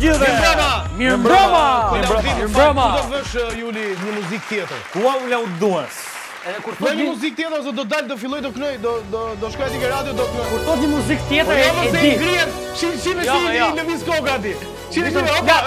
gjithë. Mirëmbrëma. Mirëmbrëma. Do vësh Juli një muzikë tjetër. Kua u duans. Në një muzikë tjetër ose do dalë, do filloj, do knoj, do shkoj aty ke radio, do knoj. Kur thot një muzikë tjetër e di. di. Shime si lëviz koka aty. Shime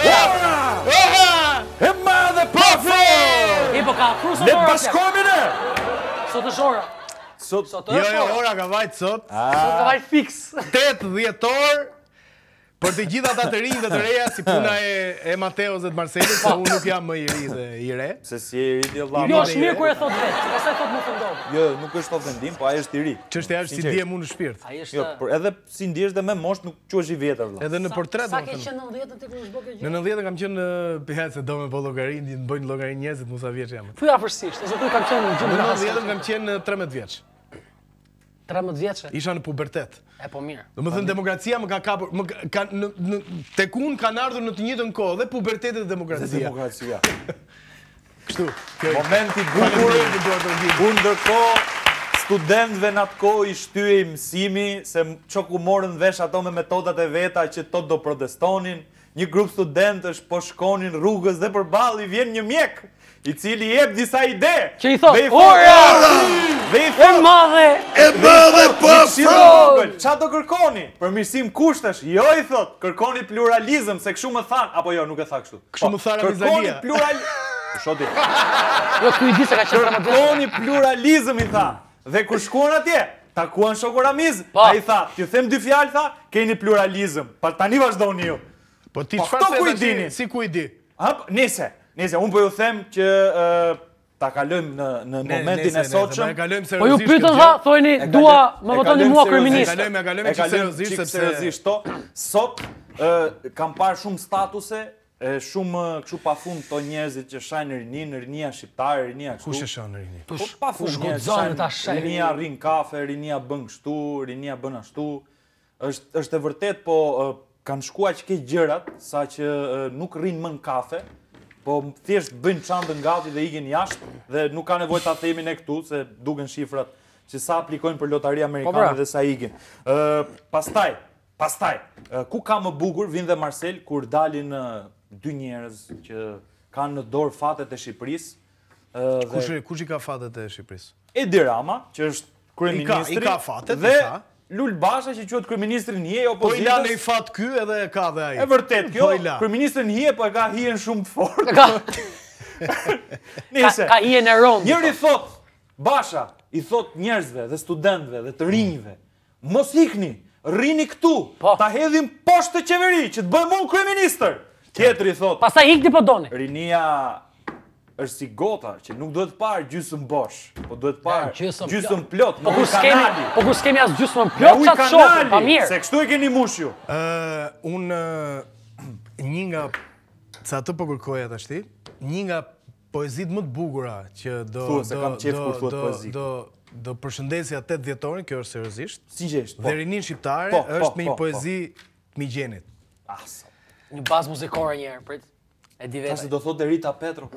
E madhe pafe! E po ka frusë Le bashkohemi ne! Sot është ora. Sot Jo, ora ka vajt sot. Sot ka vajt fix. 8-10 orë. Për të gjithë ata të rinj dhe të reja, si puna e Mateos dhe të Marcelit, se unë nuk jam më i ri dhe i re. Se si e i ri t'jo vllamë. Jo, është mirë kur e thot vetë, që pastaj thot më fëndon. Jo, nuk është ofendim, po ai është i ri. Çështja është si ndiem unë në shpirt. Jo, por edhe si ndjesh dhe me moshë nuk quhesh i vjetër vëlla. Edhe në portret. Sa ke qenë 90 ti kur është bërë gjë? Në 90 kam qenë në se do me po llogarin, të bëjnë llogarin njerëzit, mos sa vjeç jam. Thuaj afërsisht, ose kur kam qenë në gjimnazi. Në 90 kam qenë 13 vjeç. 13 vjeçë? Isha në pubertet. E po mirë. Domethënë demokracia më ka kapur, tek unë kanë ardhur në të njëjtën kohë dhe puberteti dhe demokracia. Kështu. Momenti i bukur. Unë ndërkohë studentëve në atë kohë i shtyej mësimi se çoku morën vesh ato me metodat e veta që tot do protestonin. Një grup studentësh po shkonin rrugës dhe përballë i vjen një mjek i cili jep disa ide. Që i thot, ora! E madhe po! Qa do kërkoni? Përmirësim kushtesh? Jo, i thot, kërkoni pluralizëm, se këshu më than, apo jo, nuk e tha kështu. Kështu më tha Ramizalia. Kërkoni pluralizëm. Shoti. Jo, ku i di se ka qenë 13 vjeç. Kërkoni pluralizëm, i tha. Dhe kur shkuan atje, takuan shoku Ramiz, ai tha, t'ju them dy fjalë, tha, keni pluralizëm. Pa tani vazhdoni ju. Po ti çfarë the? Si ku i di? Nese, unë po ju them që ta kalojmë në momentin e sotshëm. Po ju pyetën tha, thojeni dua më votoni mua kryeminist. E kalojmë seriozisht sepse sot kam parë shumë statuse, shumë kështu pafund to njerëzit që shajnë rinia shqiptare, rinia kështu. Kush e shon rini? Po pafund njerëzit. Rinia rrin kafe, rinia bën kështu, rinia bën ashtu. Është e vërtet, po kanë shkuar që ke gjërat, sa që nuk rrin më në kafe, po thjesht bëjnë çantën gati dhe ikin jashtë dhe nuk ka nevojë ta themi ne këtu se duken shifrat që sa aplikojnë për lotari amerikane dhe sa ikin. Pastaj, ku ka më bukur vin dhe Marcel kur dalin dy njerëz që kanë në dorë fatet e Shqipërisë. Kush i ka fatet e Shqipërisë? Edi Rama, që është kryeministri. I ka fatet, dhe Lul Basha që quhet kryeministri i opozitës. Po i lanë i fat ky edhe e ka dhe ai. E vërtet kjo, kryeministri i po e ka hijen shumë të fortë. Ka hijen e rëndë. Njëri thot, Basha i thot njerëzve dhe studentëve dhe të rinjve, mos ikni, rrini këtu, ta hedhim poshtë të qeveri që të bëjmë unë kryeministër. Tjetri thot. Pastaj ikni po doni. Rinia është si gota, që nuk duhet parë gjysmë bosh, po duhet parë gjysmë plot, me ujë kanali. Po kur s'kemi as gjysmën plot, çat shoh, pa mirë. Se kështu e keni mush ju. Unë një nga sa të po kërkoja tash ti, një nga poezitë më të bukura që do përshëndesja 8 dhjetorin, kjo është seriozisht. Sinqerisht. Dhe rinin shqiptare është me një poezi të Migjenit. Një bazë muzikore një herë, prit. E di vetë. Se do thotë Rita Petro.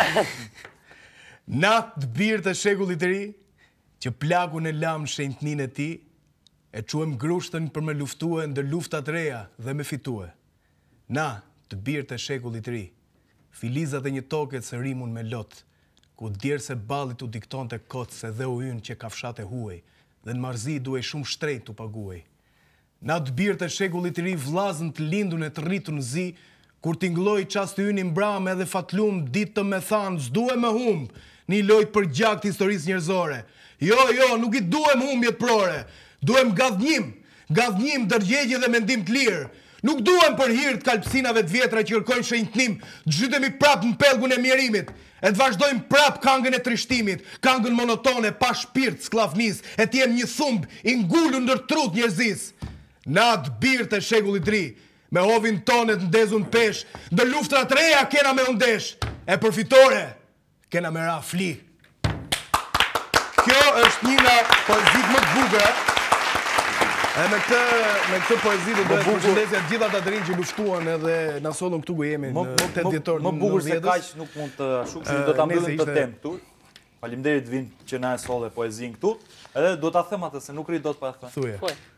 Natë të birë të shekullit të ri, që plaku në lamë shenjtnin e ti, e quem grushtën për me luftue ndër luftat reja dhe me fitue. Na, të birë të shekullit të ri, filizat e një toket se rimun me lot, ku djerë se balit u dikton të kotë se dhe u ynë që kafshat e huej, dhe në marzi duhe shumë shtrejt të paguej. Na, të birë të shekullit të ri, vlazën të lindun e të rritu në zi, kur t'ingloj qas të ynin bram edhe fatlum, ditë të me thanë, s'duhe me humbë, një lojt për gjak të historisë njerëzore. Jo, nuk i duhem humbjet prore, duhem gadhnjim, dërgjegje dhe mendim të lirë. Nuk duhem për hirtë kalpsinave të vjetra që kërkojnë shenjtnim, të zhytemi prap në pelgun e mjerimit, e të vazhdojmë prap kangën e trishtimit, kangën monotone, pa shpirt, sklavnis, e t'jem një thumb, i ngullu ndër trut njerëzis. Na të birë të shekullit të ri, me hovin tonet ndezun pesh, dhe luftrat reja kena me undesh, e përfitore, kena me ra fli. Kjo është një nga poezit më të bukura, e me këtë poezit dhe përshëndesja gjitha të rinë që luftuan edhe në solën këtu ku jemi në 8 dhjetor në 90-s. Më bukur se kaq nuk mund të shukë, do të mbyllim të temë këtu. Faleminderit Vin që na e solle poezin këtu, edhe do ta them atë se nuk rri dot pa thënë.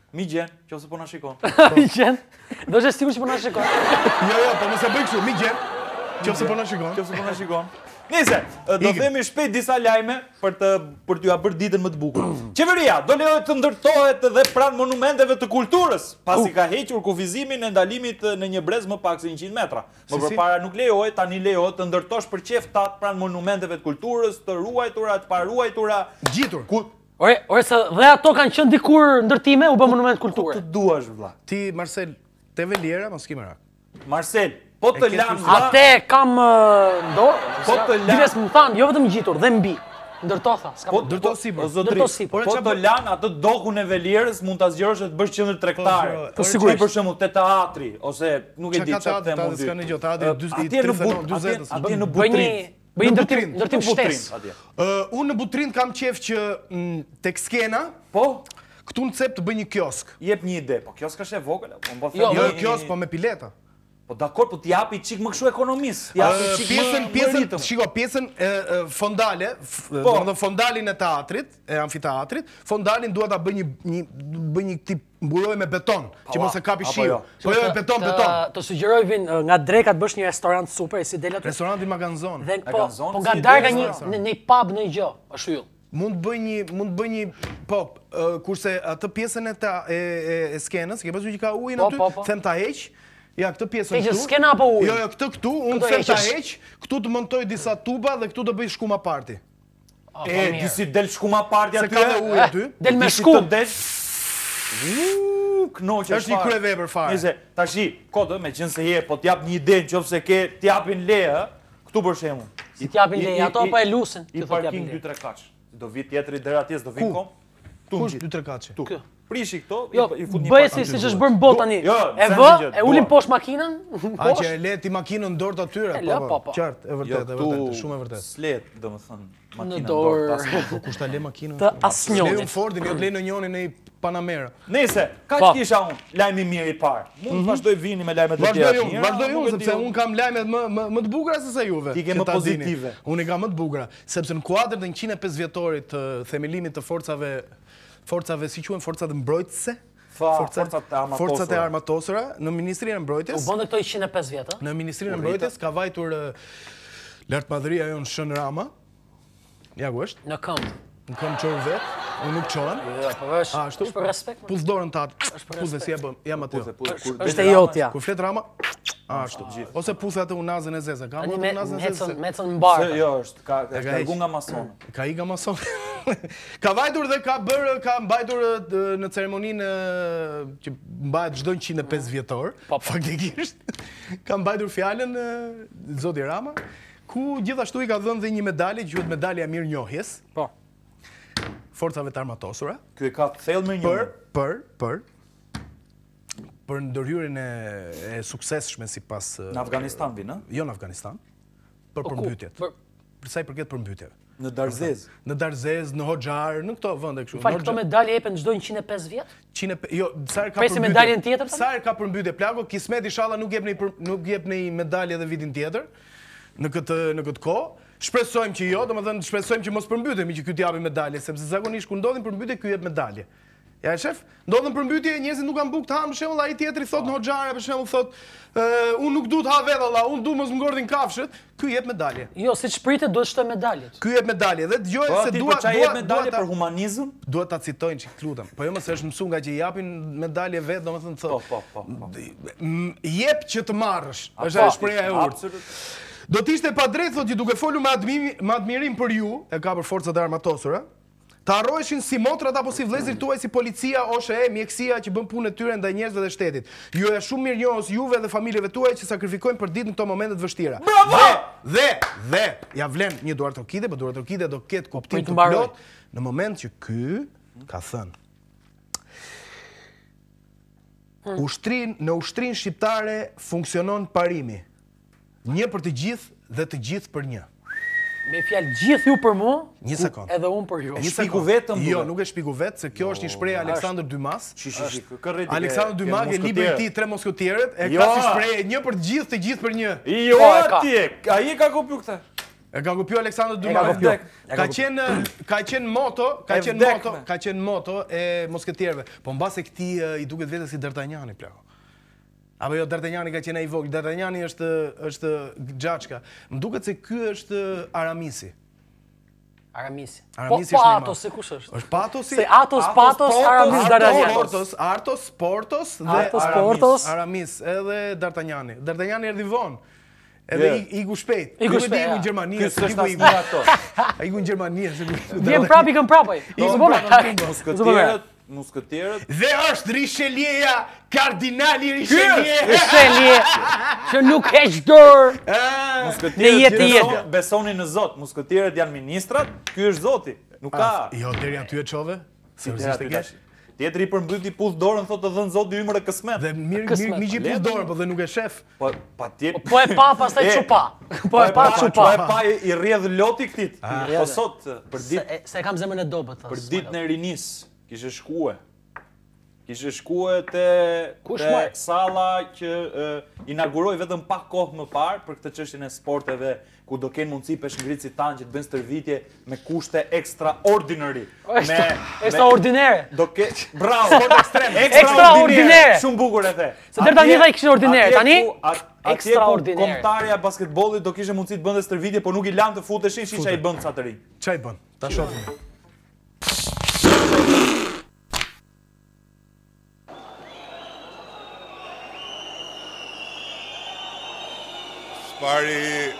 Migjen, qofse po na shikon. Migjen? Do është sigurt që po na shikon. Jo, po mos e bëj kështu, migjen. Qofse po na shikon. Qofse po na shikon. Nice, do themi shpejt disa lajme për t'ju bërë ditën më të bukur. Qeveria do lejohet të ndërtohet edhe pranë monumenteve të kulturës, pasi ka hequr kufizimin e ndalimit në një brez më pak se 100 metra. Më përpara nuk lejohet, tani lejohet të ndërtosh për qeftat pranë monumenteve të kulturës, të ruajtura, të paruajtura. Gjitur. Ore, se dhe ato kanë qenë dikur ndërtime, u bë monument kulture. Të duash, vlla. Ti, Marcel, te veliera, mos ki merak. Marcel, po të lanë Ate kam dorë. Po të lanë. Diles më thanë, jo vetëm gjitur, dhe mbi. Ndërto tha, s'ka. Ndërto sipër. Ndërto sipër. Po të lanë atë dokun e velierës, mund ta zgjerosh të bësh qendër tregtare. Po sigurisht. Për shembull te teatri ose nuk e di çfarë them unë. S'ka në gjë, teatri atje në Butrin. Bëj ndërtim shtesë. Unë në Butrin kam qef që tek skena, po, këtu në cep të bëj një kiosk. Jep një ide, po kiosk është e vogël, po Jo, kiosk, po me pileta. Po dakor, po t'japi çik më kështu ekonomisë. T'japi çik më shiko, pjesën fondale, domethënë fondalin e teatrit, e amfiteatrit, fondalin dua ta bëj një tip mburoj me beton, që mos e kapi shiu. Po jo, beton. Të sugjeroj vin nga Dreka të bësh një restorant super si del aty. Restoranti Maganzon. Po nga darga një pub në gjë, është yll. Mund të bëj një po, kurse atë pjesën e skenës, ke pasur që ka ujin aty, them ta heq. Ja, këtë pjesën këtu. Heqë skena apo ujë? Jo, këtë këtu, unë them ta heq, këtu të montoj disa tuba dhe këtu të bëj shkuma party. Disi del shkuma party aty. Se ka dhe ujë aty. Del me shkum. Knoqe është një kryevepër fare. Nice, tashi, kodë me qenë se je, po t'jap një ide nëse ke t'japin leje, këtu për shembull. Si t'japin leje, ato apo e lusin? I parking 2-3 kaç. Do vi tjetri deri atjes, do vi kom. Kush 2-3 kaçe? Tu. Prishi këto, i fut një parking. Bëj si është bërë në botë tani. E ulin poshtë makinën. A që e le ti makinën dorë të atyre? Po. Qartë, e vërtet, shumë e vërtet. Slet, domethënë, makinën dorë. Po kush ta le makinën? Të asnjëri. Le Fordin, jo të le në njërin në Panamera. Nëse, kaq kisha unë, lajmi mirë i parë. Mund të vazhdoj vini me lajmet e tjera. Vazhdoj unë, sepse unë kam lajmet më të bukura se sa juve. Ti ke më pozitive. Unë i kam më të bukura, sepse në kuadër të 150 vjetorit të themelimit të forcave, si quhen, forcat mbrojtëse, forcat e armatosura në Ministrinë e Mbrojtjes. U bënde këto 105 vjetë? Në Ministrinë e Mbrojtjes ka vajtur lartmadhëria jonë Shën Rama. Ja ku është? Në këmbë. Në këmbë qërë vetë, unë nuk qohen. Është për respekt. Pus dorën tatë, pus dhe si e bëm, jam aty. Është e jotja. Kur flet Rama, ashtu. Ose pusë atë unazën e zezë. Ka më unazën e zezë? Mecën në barë. Jo, është ka largu nga masonë. Ka i nga masonë. Ka vajtur dhe ka mbajtur në ceremoninë që mbajt çdo 105 vjetor, faktikisht. Ka mbajtur fjalën Zoti Rama, ku gjithashtu i ka dhënë dhe një medalje, quhet medalja e mirënjohjes. Po. Forcave të armatosura. Ky e ka thellë mirënjohje. Për ndërhyrjen e suksesshme sipas në Afganistan vin, ë? Jo në Afganistan. Për përmbytjet. Për sa i përket përmbytjeve. Në Darzez. Në Darzez, në Hoxhar, në këto vende kështu. Fal, këto medalje jepen çdo 105 vjet? Jo, sa herë ka përmbytje. Presi medaljen tjetër? Sa herë ka përmbytje plago, kismet inshallah nuk jep në medalje edhe vitin tjetër. Në këtë kohë, shpresojmë që jo, domethënë shpresojmë që mos përmbytemi që ky t'i japi medalje, sepse zakonisht kur ndodhin përmbytje ky jep medalje. Ja, shef, ndodhen përmbytje, njerëzit nuk kanë bukë të hanë, për shembull, ai tjetri thot në Hoxhare, për shembull thot, unë nuk duhet ha vetë Allah, unë du mos më ngordhin kafshët, ky jep medalje. Jo, siç pritet duhet shtoj medaljet. Ky jep medalje dhe dëgjoj se dua jep medalje për humanizëm. Duhet ta citojnë çik lutem. Po jo më se është mësuar nga që japin medalje vetë, domethënë thot. Po. Jep që të marrësh. Është ajo shpreha e urtë. Do të ishte pa drejtë thotë duke folur me admirim për ju, e ka për forcat e armatosura. Të harroheshin si motrat apo si vëllezërit tuaj si policia, OSHE, mjekësia që bën punën e tyre ndaj njerëzve dhe shtetit. Ju e shumë mirënjohës juve dhe familjeve tuaja që sakrifikojnë për ditë në këto momente të vështira. Bravo! Dhe ja vlen një duartokide, por duartokide do ketë kuptim të plot në moment që ky ka thënë. Në ushtrinë shqiptare funksionon parimi. Një për të gjithë dhe të gjithë për një. Me fjalë gjithë ju për mua, një sekond. Edhe unë për ju. Shpiku vetëm. Jo, nuk e shpiku vetë, se kjo është një shprehje Aleksandër Dumas. Aleksandër Dumas Dumas e libri i tij Tre Moskëtierët, e Jo. ka si shprehje një për të gjithë për një. Jo atje, ai e ka kopju këtë. E ka kopju Aleksandr E ka Duman. kopju. Ka qenë moto e mosketierëve. Po mbase këtij i duket vetë si D'Artagnani plako. Apo jo, D'Artagnani ka qenë ai vogël. D'Artagnani është Gjaçka. Më duket se ky është Aramisi. Aramisi. Aramisi Po është Atos, se kush është? Është Patosi. Se Atos, Patos, Aramis, D'Artagnani. Artos, Portos dhe Artos, Portos. Aramis edhe D'Artagnani. D'Artagnani erdhi vonë. Edhe iku shpejt. Iku shpejt, Iku ja. në Gjermani. Ky s'është as një ato. Iku në Gjermani. Vjen prap ikën prapaj. Musketierët. Dhe është Richelieja, kardinali Richelieu. Richelieu, që nuk heq dorë. Në Musketierët jetë. besonin në Zot. Musketierët janë ministrat, ky është Zoti. Nuk ka. Jo, deri aty e çove. Seriozisht e kesh. Tjetri i përmbyti puth dorën thotë të dhënë Zoti ymër e kësmet. Dhe mirë që i puth dorën, po dhe nuk e shef. Po patjetër. Po e pa pastaj çupa. Po e pa Po çupa. e pa i rrjedh loti këtit. Po sot për ditë Se kam zemrën e dobët. për ditën e rinis kishe shkue. Kishe shkue te salla që inauguroi vetëm pak kohë më parë për këtë çështjen e sporteve ku do kenë mundësi peshngritësit tanë që të bëjnë stërvitje me kushte extraordinary. Ekstraordinare. Do ke bravo, sport ekstrem. Ekstraordinare. Shumë bukur e the. Se deri tani ai kishte ordinare, tani ekstraordinare. Kombëtarja e basketbollit do kishte mundësi të bënte stërvitje, por nuk i lanë të futeshin, shi çai bën ca të rinj. Çai bën? Ta shohim. Spari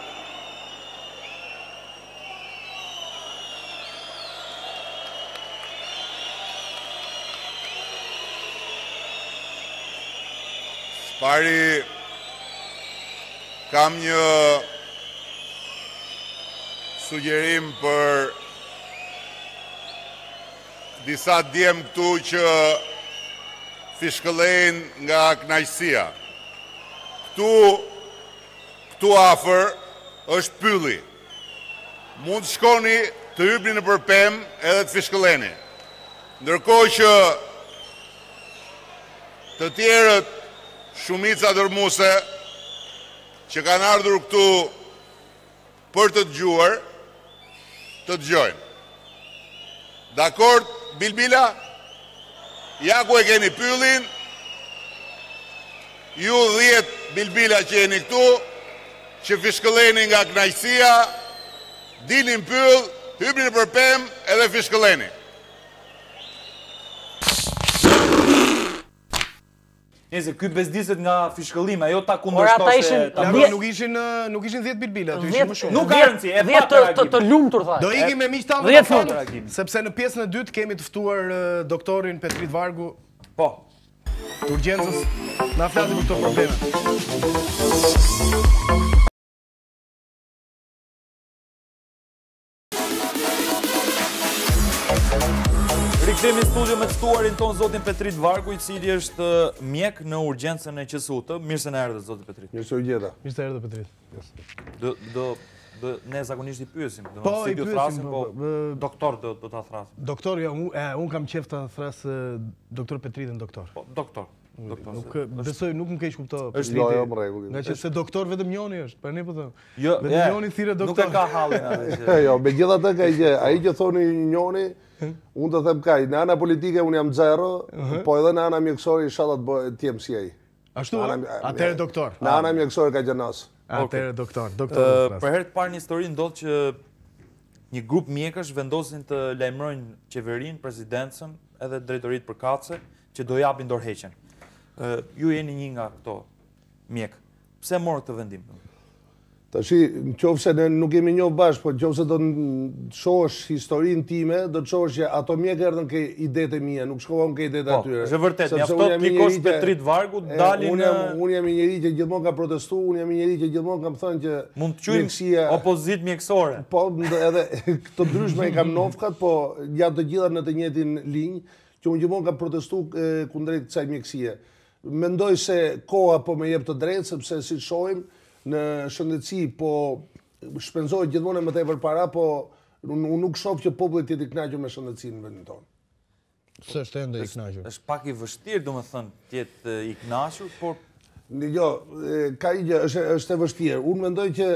kam një sugjerim për disa djem këtu që fishkëllejnë nga kënaqësia. Këtu afër është pylli. Mund të shkoni të hypni në përpem edhe të fishkëlleni. Ndërkohë që të tjerët shumica dërmuese që kanë ardhur këtu për të dëgjuar, të dëgjojnë. Dakord, Bilbila? Ja ku e keni pyllin, ju 10 Bilbila që jeni këtu, që fishkëlleni nga kënaqësia, dilin pyll, hypni në përpem edhe fishkëlleni. Nëse ky bezdiset nga fishkëllimi, ajo ta Ora kundërshtonte. ata Nuk ishin 10 Bilbila, aty 10 ishin më shumë. Nuk ka rëndësi, e pa të lumtur tha. Do ikim me miq tanë 10 në fund. fund, sepse në pjesën e dytë kemi të ftuar doktorin Petrit Vargu Po. të urgjencës. Na flasim për këto probleme. Rikthehemi në studio me të ftuarin ton zotin Petrit Vargu, i cili është mjek në urgjencën e QSU-t. Mirë se na erdhët zoti Petrit. Mirë se u gjeta. Mirë se erdhe Petrit. Do ne zakonisht i pyesim, Po, si i t'ju pyesim, thrasim, po, doktor do ta thrasim. Doktor, jo, un kam qef ta thras doktor Petritin doktor. Po, doktor. Nuk besoj, nuk më keq kupto. Jo, më rregull. Nga që se doktor vetëm njoni është, për ne po them. Jo, vetëm njoni thirrë nuk doktor. e ka hallin atë. Jo, megjithatë ka gjë, ai që thoni njoni, unë të them kaj, në ana politike unë jam 0, po edhe në ana mjekësore inshallah të jem si ai. Ashtu, atëre doktor. Në ana mjekësore ka gjenas. Atëre doktor. Për herë të parë në histori ndodh që një grup mjekësh vendosin të lajmërojnë qeverinë, presidencën, edhe drejtoritë përkatëse që do japin dorëheqjen. Ju jeni një nga këto mjek. Pse morë këtë vendim? Tashi, në qofë se ne nuk jemi njohë bashkë, po në qofë se do të shohësh historinë time, do të shohësh që ato mjekë erdhën ke idete mia, nuk shkohëm ke idete atyre. Është vërtet, mjafton klikosh Petrit Vargu, dalin... Unë jam një njeri që gjithmonë ka protestu, unë jam një njeri që gjithmonë kam thënë që... Mund të qujmë opozit mjekësore. Po, edhe këto ndryshme i kam nofkat, po janë të gjitha në të njëjtin linjë, që unë gjithmonë kam protestu kundrejt kësaj mjekësie. Mendoj se koha po më jep të drejtë, sepse si shohim në shëndetësi po shpenzohet gjithmonë më tepër para, po unë nuk shoh që populli të jetë i kënaqur me shëndetësinë në vendin tonë. S'është ende i kënaqur. Është pak i vështirë, domethënë, të jetë i kënaqur, por jo, ka një gjë, është e vështirë. Unë mendoj që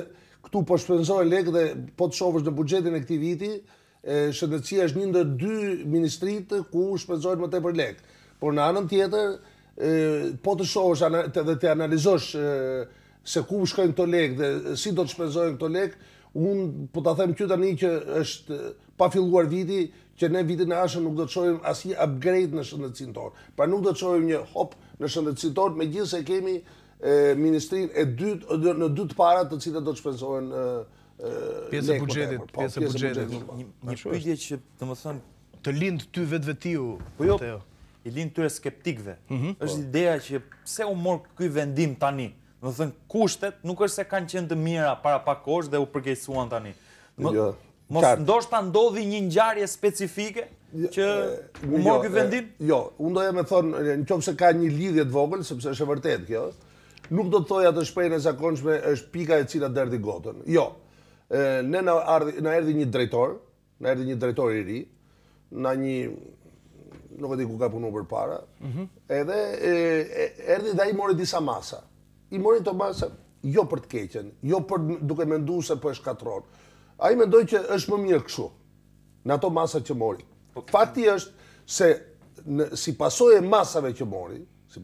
këtu po shpenzojnë lekë dhe po të shohësh në buxhetin e këtij viti, shëndetësia është një ndër 2 ministritë ku shpenzojnë më tepër lekë. Por në anën tjetër, po të shohësh dhe të analizosh se ku shkojnë këto lekë dhe si do të shpenzojnë këto lekë, unë po ta them që tani që është pa filluar viti, që ne vitin e ardhshëm nuk do të shohim asnjë upgrade në shëndetësinë tonë. Pra nuk do të shohim një hop në shëndetësinë tonë, megjithëse kemi ministrinë e dytë në 2 të para të cilët do të shpenzohen pjesë e buxhetit, pjesë e buxhetit. Një pyetje që domethënë të lind ty vetvetiu. Po jo, i lind tyre skeptikëve. Është ideja që pse u mor ky vendim tani? Domethënë kushtet nuk është se kanë qenë të mira para pak kohësh dhe u përkeqësuan tani. Ndoshta ndodhi një ngjarje specifike që u mor ky vendim? Jo, unë doja me thonë, nëse ka një lidhje të vogël, sepse është e vërtetë kjo, nuk do të thoja të shprehjen e zakonshme është pika e cila derdhi gotën. Jo. Ne na erdhi një drejtor, i ri, na një nuk e di ku ka punuar përpara, edhe erdhi dhe ai mori disa masa. I mori të masa jo për të keqen, jo për duke menduar se po e shkatron. Ai mendoi që është më mirë kështu. Në ato masa që mori. Fakti është se si pasojë e masave që mori,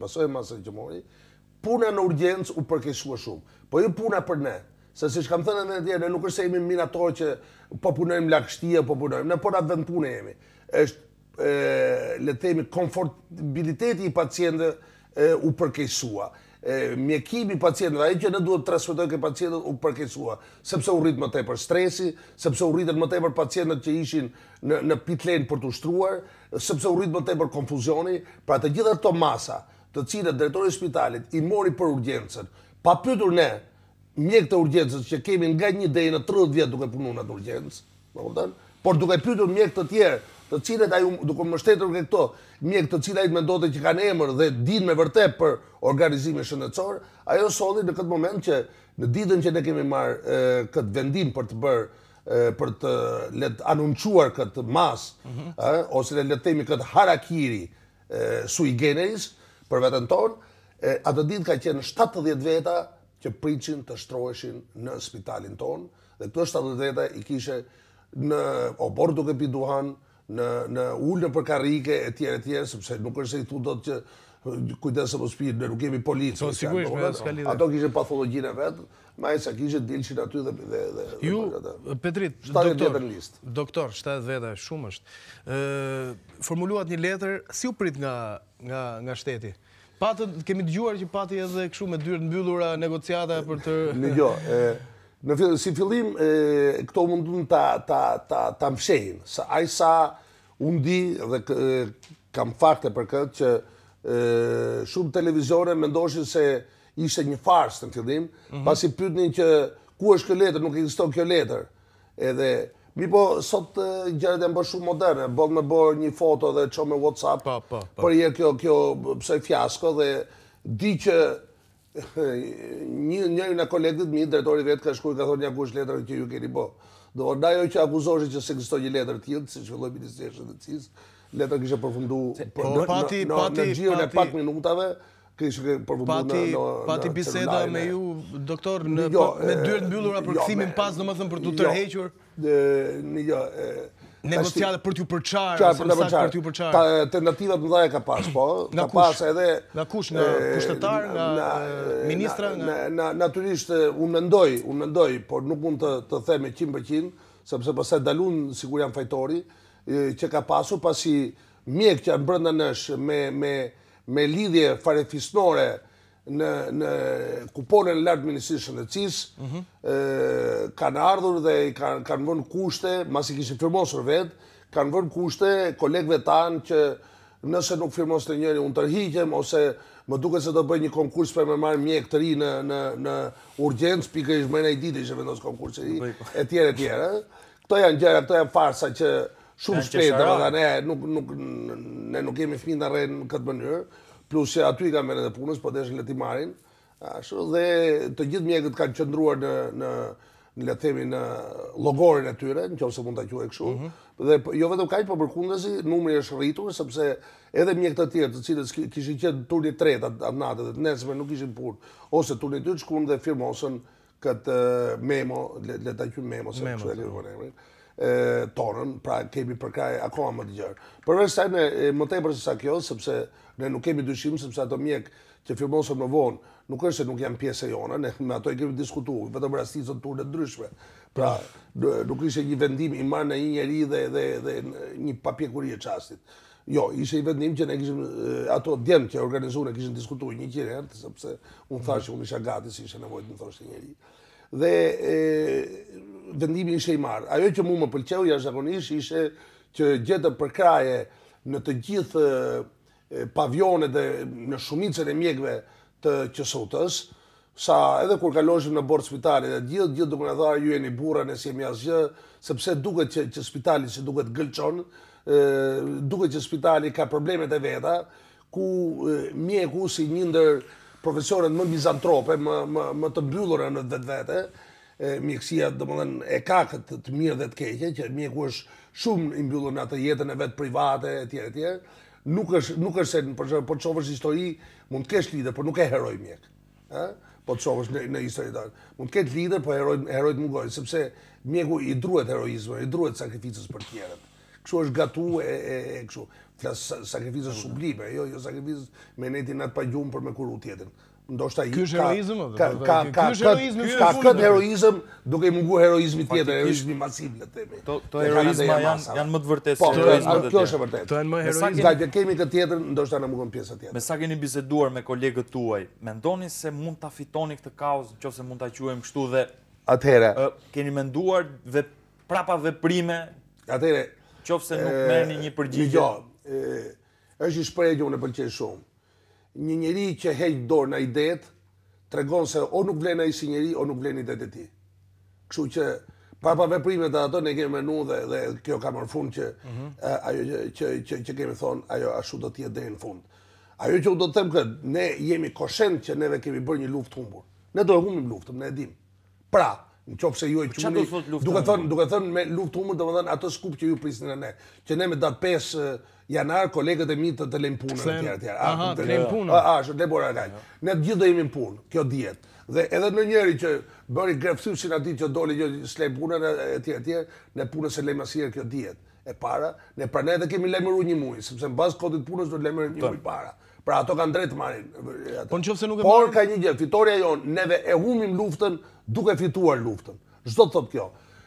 puna në urgjencë u përkeqësua shumë. Po jo puna për ne. Se siç kam thënë edhe atje, ne nuk është se jemi minatorë që po punojmë lagështia, po punojmë. Ne po na vend punë jemi. Është le të themi komfortabiliteti i pacientëve u përkeqësua. Mjekimi i pacientëve, ai që ne duhet të transmetojmë ke pacientët u përkeqësua, sepse u rrit më tepër stresi, sepse u rritën më tepër pacientët që ishin në pitlen për të ushtruar, sepse u rrit më tepër konfuzioni, pra të gjitha këto masa, të cilët drejtori i spitalit i mori për urgjencën, pa pyetur ne mjekët e urgjencës që kemi nga 1 deri në 30 vjet duke punuar në urgjencë, por duke pyetur mjekët të tjerë, të cilët ai duke mbështetur ke këto mjekë të cilët ai mendonte që kanë emër dhe dinë me vërtet për organizimin shëndetësor, ajo solli në këtë moment që në ditën që ne kemi marrë këtë vendim për të bërë për të anuncuar këtë ose le të themi këtë harakiri sui generis për veten tonë, atë ditë ka qenë 70 veta që prisin të shtroheshin në spitalin tonë dhe këto 70 veta i kishe në obor duke pi duhan, në ullë në përkarike e tjere, sepse nuk është se i thu do të që kujdes se po spirë, ne nuk kemi policë. Ato kishe pathologjinë e vetë, ma e sa kishe dilshin aty dhe... Ju, Petrit, doktor, 70 veta, shumë është, formuluat një letër, si u prit nga shteti? Kemi dëgjuar që pati edhe kështu me dyert mbyllura negociata për të... Si fillim, këto mundun ta mfshejnë. Ai sa unë di dhe kam fakte për këtë që shumë televizione mendoshin se ishte një farsë në fillim, pasi pyetnin që ku është kjo letër, nuk ekziston kjo letër. Edhe mi po sot gjërat janë bërë shumë moderne, bën me bërë një foto dhe çon me WhatsApp. Por herë kjo pse fiasko dhe di që njëri nga kolegët mi, drejtori vetë ka shkuar ka thonë ja ku është letra që ju keni bë. Do nda ajo që akuzoshin që se ekziston një letër tillë, siç filloi Ministria e Shëndetësisë, letra kishte përfunduar në gjirin e pak minutave, kishte përfunduar në pati biseda me ju, doktor, me dyert mbyllura për kthimin pas, domethënë për t'u tërhequr. Negociate për t'ju përçarë. Tentativat më dhaja ka pas, po. Ka pas edhe... Nga kush? Nga kushtetar? Nga ministra? Natyrisht, unë mendoj, por nuk mund të them me 100%, sepse pastaj dalun sigur janë fajtori, që ka pasur pasi mjek që janë brenda nesh me lidhje farefisnore në kuponën e lartë Ministrisë Shëndetësisë, kanë ardhur dhe kanë vënë kushte, masi kishin firmosur vetë, kanë vënë kushte kolegëve tanë që nëse nuk firmos të njëri unë tërhiqem, ose më duket se do bëj një konkurs për me marrë mjek të ri në urgjencë, pikërisht më në ditë që vendos konkurs të ri, e tjere. Këto janë gjëra, këto janë farsa që shumë shpejt, ne nuk kemi fëmijë në rrenë në këtë mënyrë, plus që aty i kam vene dhe punës, po deshin le t'i marrin, dhe të gjithë mjekët kanë qëndruar në llogorin e tyre, nëse mund ta quaj kështu, dhe jo vetëm kaq, por përkundërzi, numri është rritur, sepse edhe mjekët të tjerë, të cilët kishin qenë turni 3 atë natë dhe të nesërme nuk kishin punë, ose turni 2 shkuan dhe firmosën këtë memo, le ta quajmë memo, se kështu e lidhur emrin, tonën, pra kemi përkraj akoma më të gjerë. Përveç kësaj ne më tepër se sa kjo, sepse ne nuk kemi dyshim, sepse ato mjek që firmosën më vonë, nuk është se nuk janë pjesë e jona, ne me ato i kemi diskutuar, vetëm rastisën turne ndryshme. Pra, nuk ishte një vendim i marrë në një njeri dhe një papjekuri e çastit. Jo, ishte i vendim që ne kishim, ato djemë që organizuar kishin diskutuar 100 herë, sepse unë thash që unë isha gati si ishte nevojë të më thoshte njeri. Dhe vendimi ishte i marrë. Ajo që mu më pëlqeu jashtëzakonisht ishte që gjetëm përkraje në të gjithë pavionet dhe në shumicën e mjekëve të QSUT-s, sa edhe kur kalojshim në bord spitali dhe gjithë duke na thënë ju jeni burra, ne jemi asgjë, sepse duket që spitali si duket gëlçon, duket që spitali ka problemet e veta, ku mjeku si një ndër profesionet më mizantrope, më të mbyllura në vetvete, mjekësia domethënë e ka këtë të mirë dhe të keqe, që mjeku është shumë i mbyllur në atë jetën e vet private etj. Nuk është se po të shohësh histori, mund të kesh lider, por nuk e heroj mjek. Po të shohësh në histori. Mund të ketë lider, po herojt mungojnë, sepse mjeku i druhet heroizmit, i druhet sakrificës për tjerët. Kështu është gatu e kështu. Flas sakrificës sublime, jo sakrificës me netin atë pa gjumë për me kuru tjetrin. Ndoshta ky është heroizëm? Ka këtë heroizëm duke i munguar heroizmi tjetër, heroizmi masiv le të themi. To heroizma janë më të vërtetë se heroizmi. Kjo është e vërtetë. To janë më heroizëm. Nga kemi këtë tjetër, ndoshta na mungon pjesa tjetër. Me sa keni biseduar me kolegët tuaj, mendoni se mund ta fitoni këtë kauzë, nëse mund ta quajmë kështu dhe atëherë keni menduar prapa veprime? Atëherë, qofse nuk merrni një përgjigje. Jo, është një shprehje që unë e pëlqej shumë. Një njeri që heq dorë në i det, tregon se o nuk vlen ai si njeri, o nuk vlen i det e tij. Kështu që prapa veprimet ato ne kemi menu dhe kjo ka marrë fund që ajo që kemi thonë, ajo ashtu do të jetë deri në fund. Ajo që unë do të them këtë, ne jemi koshent që neve kemi bërë një luftë humbur. Ne do e humbim luftën, ne e dim. Pra, nëse ju e quni, duke thënë me luftë humbur, domethënë atë skup që ju prisni ne. Që ne me datë 5 janar kolegët e mi të lejmë punën etj. Të lejmë punën. Ashtu, le bora kaq. Ne të gjithë do jemi në punë, kjo dihet. Dhe edhe në njëri që bëri grefthyrsin atij që doli që s'lej punën etj, ne punës e lejmë asnjëherë, kjo dihet. E para, ne pranë edhe kemi lajmëruar një muaj, sepse mbas kodit punës do të lajmërojmë një muaj para. Pra ato kanë drejt të marrin. Po nëse nuk e marrin. Por ka një gjë, fitoria jon, neve e humbim luftën duke fituar luftën. Çdo të thotë kjo.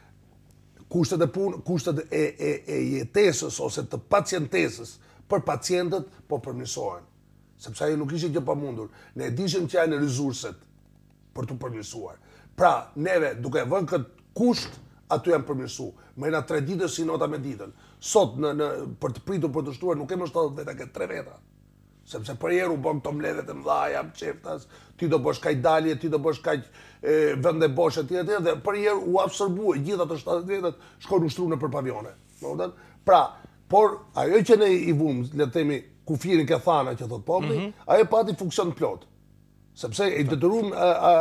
Kushtet e punë, kushtet e jetesës ose të pacientesës për pacientët po përmirësohen. Sepse ajo nuk ishte gjë pamundur. Ne dishim që janë resurset për të përmirësuar. Pra, neve duke vënë këtë kusht, aty janë përmirësuar. Mëna 3 ditë si nota me ditën. Sot për të pritur për të shtuar nuk kemi 70 veta, ke 3 veta. Sepse për herë u bën këto mbledhjet e mëdha, çeftas, ti do bësh kaq dalje, ti do bësh kaq vende boshe etj. Dhe për herë u absorbua gjithë ato 70 vetat shkojnë ushtruar për pavione. Domethënë, pra, por ajo që ne i vum, le të themi, kufirin ke thana që thot populli, ajo pati funksion plot. Sepse i detyruam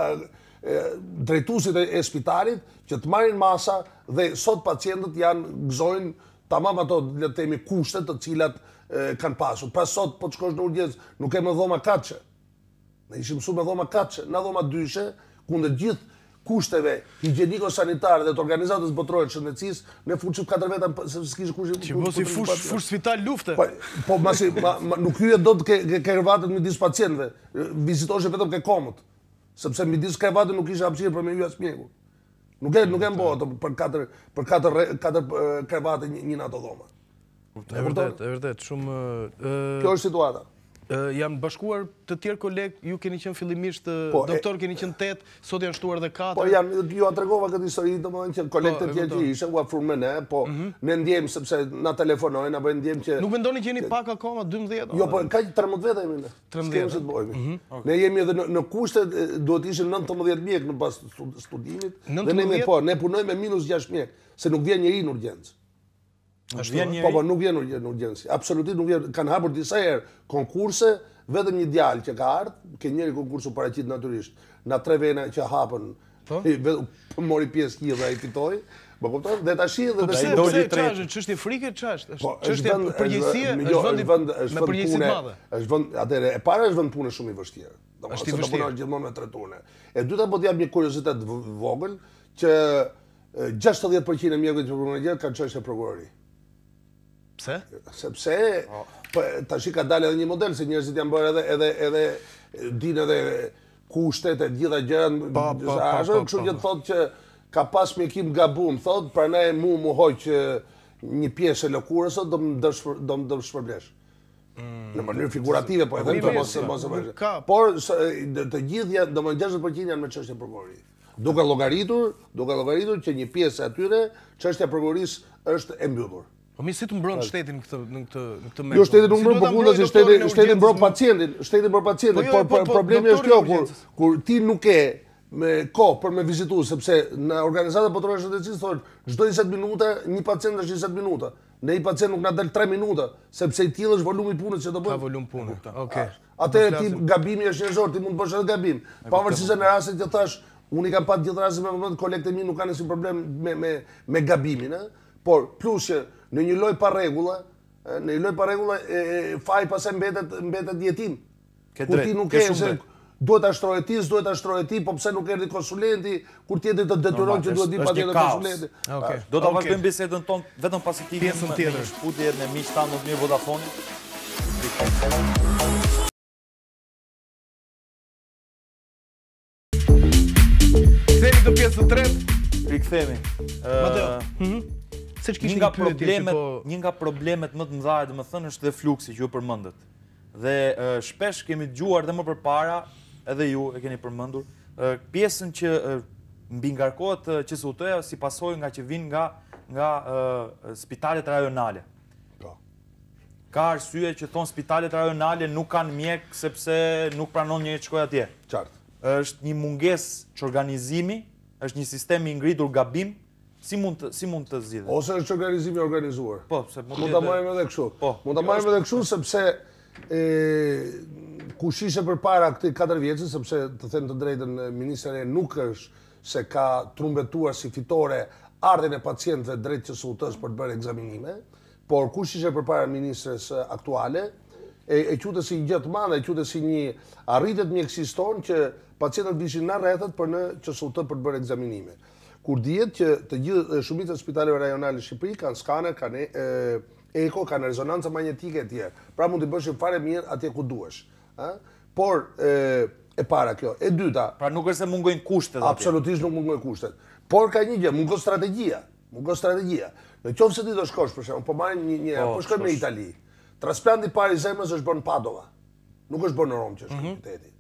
drejtuesit e spitalit që të marrin masa dhe sot pacientët gëzojnë tamam ato, le të themi, kushtet të cilat kanë pasur. Pra sot, po të shkosh në urgjencë, nuk kemë dhoma katëshe. Ne ishim mësuar me dhoma katëshe, na dhoma dyshe, kundër gjithë kushteve higjieniko-sanitare dhe të organizatës botërore të shëndetësisë, ne fuçim 4 veta se s'kishte kush. Që mos i fush spital lufte. Po masi nuk hyje dot ke krevatet midis pacientëve. Vizitoshe vetëm ke komët. Sepse midis krevatit nuk ishte hapësirë për me hyrë as mjeku. Nuk e mbohet për 4 krevate një në ato dhoma. E vërtet, shumë... Kjo është situata. Janë bashkuar të tjerë kolegë, ju keni qenë fillimisht doktor, keni qenë 8, sot janë shtuar dhe 4. Po ju atregova këtë histori, domethënë që kolegët e tjerë që ishin u afruan me ne, po ne ndjejmë sepse na telefonojnë apo ndjejmë që... Nuk mendoni që jeni pak akoma 12? Jo, po kaq 13 veta jemi ne. 13 të bëjmë. Ne jemi edhe në kushtet, duhet ishin 19 mjek në pas studimit, dhe ne punojmë me minus 6 mjek, se nuk vjen njëri në urgjencë. Po, nuk vjen në urgjencë. Absolutisht nuk vjen. Kanë hapur disa herë konkurse, vetëm një djalë që ka ardhur, ke njëri konkursu paraqit natyrisht. Na 3 vena që hapën, mori pjesë një dhe ai fitoi. Po kupton? Dhe tash edhe pse ç'është frikë, ç'është? Ç'është përgjegjësia, është vend me përgjegjësi të madhe. Është vend, atëherë e para është vend punë shumë i vështirë. Është i të vështirë. punosh gjithmonë me 3 turne. E dyta po t'jap një kuriozitet vogël që 60% e mjekëve që punojnë gjatë kanë çështje prokurori. Pse? Sepse tash ka dalë edhe një model se njerëzit janë bërë edhe dinë edhe kushtet e gjitha gjërat. Ashtu kështu që thotë që ka pas mjekim gabum, thotë, prandaj mu hoq një pjesë e lëkurës do më shpërblesh. Në mënyrë figurative, po e them të mos e bësh. Por të gjithë janë, domethënë 60% janë me çështje prokurori. Duke llogaritur që një pjesë atyre çështja prokurorisë është e mbyllur. Po mi si të mbron shtetin në këtë mesh? Jo, shtetin nuk mbron, po kundazi shtetin mbron pacientin, por problemi është kjo kur ti nuk ke me kohë për me vizitu, sepse në organizatat botërore të shëndetësisë thonë çdo 20 minuta një pacient është 20 minuta. Ne një pacient nuk na dal 3 minuta, sepse i tillë është volumi i punës që do bëj. Ka volum punë. Okej. Atë ti gabimi është njerëzor, ti mund të bësh edhe gabim. Pavarësisht se në rastet që thash, unë kam pasur gjithë rastet me moment kolegët e mi nuk kanë asnjë problem me gabimin, por plus që në një loj pa rregulla, faji pastaj mbetet jetim. Kur ti nuk ke se duhet ta shtrohet ti, po pse nuk erdhi konsulenti, kur tjetri të detyron që duhet di patjetër konsulenti. Okej. Do ta vazhdojmë bisedën tonë vetëm pasi ti pjesën tjetër. Shputje me miq tanë në mirë Vodafone. Kthehemi në pjesën e tretë. Rikthehemi. Se që kishin Një nga problemet më të mëdha, domethënë, është dhe fluksi që ju përmendët. Dhe shpesh kemi dëgjuar dhe më përpara, edhe ju e keni përmendur, pjesën që mbi ngarkohet QSUT-ja si pasojë nga që vijnë nga spitalet rajonale. Ka arsye që thon spitalet rajonale nuk kanë mjek sepse nuk pranon njerëz të shkojë atje. Qartë. Është një mungesë ç'organizimi, është një sistem i ngritur gabim. Si mund të zgjidhet? Ose është organizimi organizuar. Po, se mund ta marrim edhe kështu. Mund ta marrim edhe kështu sepse kush ishte përpara këtij 4 vjeçi, sepse të them të drejtën, ministra nuk është se ka trumbetuar si fitore ardhen e pacientëve drejt QSUT-s për të bërë ekzaminime, por kush ishte përpara ministres aktuale, e quhet si një gjë të madhe, e quhet si një arritje mjekësisë tonë që pacientët vishin në rrethet për në QSUT për të bërë ekzaminime. Kur dihet që të gjithë shumica e spitaleve rajonale në Shqipëri kanë skaner, kanë eko, kanë rezonancë magnetike e tjerë. Pra mund të bësh fare mirë atje ku duhesh. Por e para kjo, e dyta. Pra nuk është se mungojnë kushtet. Absolutisht nuk mungojnë kushtet. Por ka një gjë, mungon strategjia. Në qoftë se ti do shkosh për shembull, po marrim po shkojmë në Itali. Transplanti i parë i zemrës është bërë në Padova. Nuk është bërë në Rom që është qyteti.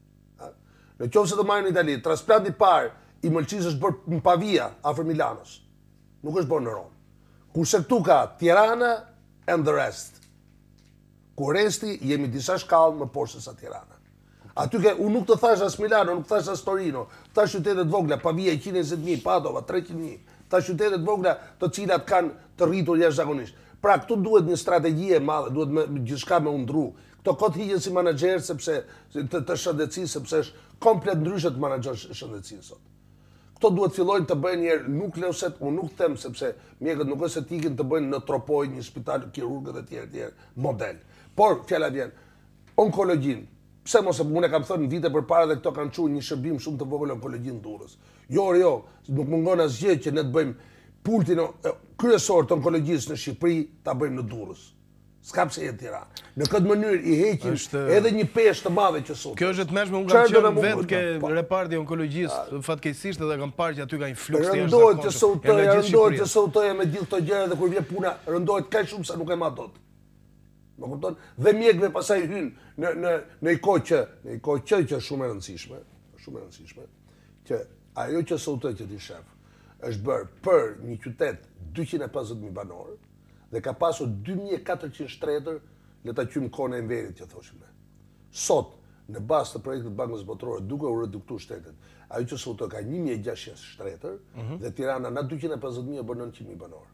Në qoftë se do marrim në Itali, transplanti i parë i mëlçisë është bërë në Pavia, afër Milanos. Nuk është bërë në Rom. Kurse këtu ka Tirana and the rest. Ku resti jemi disa shkallë më poshtë se sa Tirana. Aty unë nuk të thash as Milano, nuk thash as Torino, ta qytetet vogla, Pavia 120.000, Padova 300.000, ta qytetet vogla të cilat kanë të rritur jashtëzakonisht. Pra këtu duhet një strategji e madhe, duhet gjithçka me undru. Këto kot hiqen si menaxher sepse të shëndetësisë, sepse është komplet ndryshe të menaxhosh shëndetësinë sot. Këto duhet fillojnë të bëjnë njerë nukleuset, unë nuk them sepse mjekët nuk është se t'ikin të bëjnë në Tropoj, një spital, kirurgët e tjerë, model. Por, fjala vjen, onkologjin, pse mos e unë kam thënë në vite përpara dhe këto kanë çuar një shërbim shumë të vogël onkologjin Durrës. Jo, nuk mungon asgjë që ne të bëjmë pultin kryesor të onkologjisë në Shqipëri ta bëjmë në Durrës. S'ka pse jetë Tiranë. Në këtë mënyrë i heqin edhe një peshë të madhe që sot. Kjo është të mëshme, unë kam qenë vetë ke reparti onkologjiст, fatkeqësisht edhe kam parë që aty ka një fluks të jashtëzakonshëm. Rëndohet që sautoja me gjithë këto gjëra dhe kur vjen puna, rëndohet kaq shumë sa nuk e ma dot. Më kupton? Dhe mjekëve pasaj hynë në një kohë që është shumë e rëndësishme, që ajo që sautoj që ti shef është bërë për një qytet 250.000 banorë, dhe ka pasur 2.400 shtretër, le ta qymë kohën e Enverit që thoshim ne. Sot, në bazë të projektit të Bankës Botërore, duke u reduktuar shtetet, ajo që sot ka 1.600 shtretër dhe Tirana na 250.000 bën 900.000 banorë.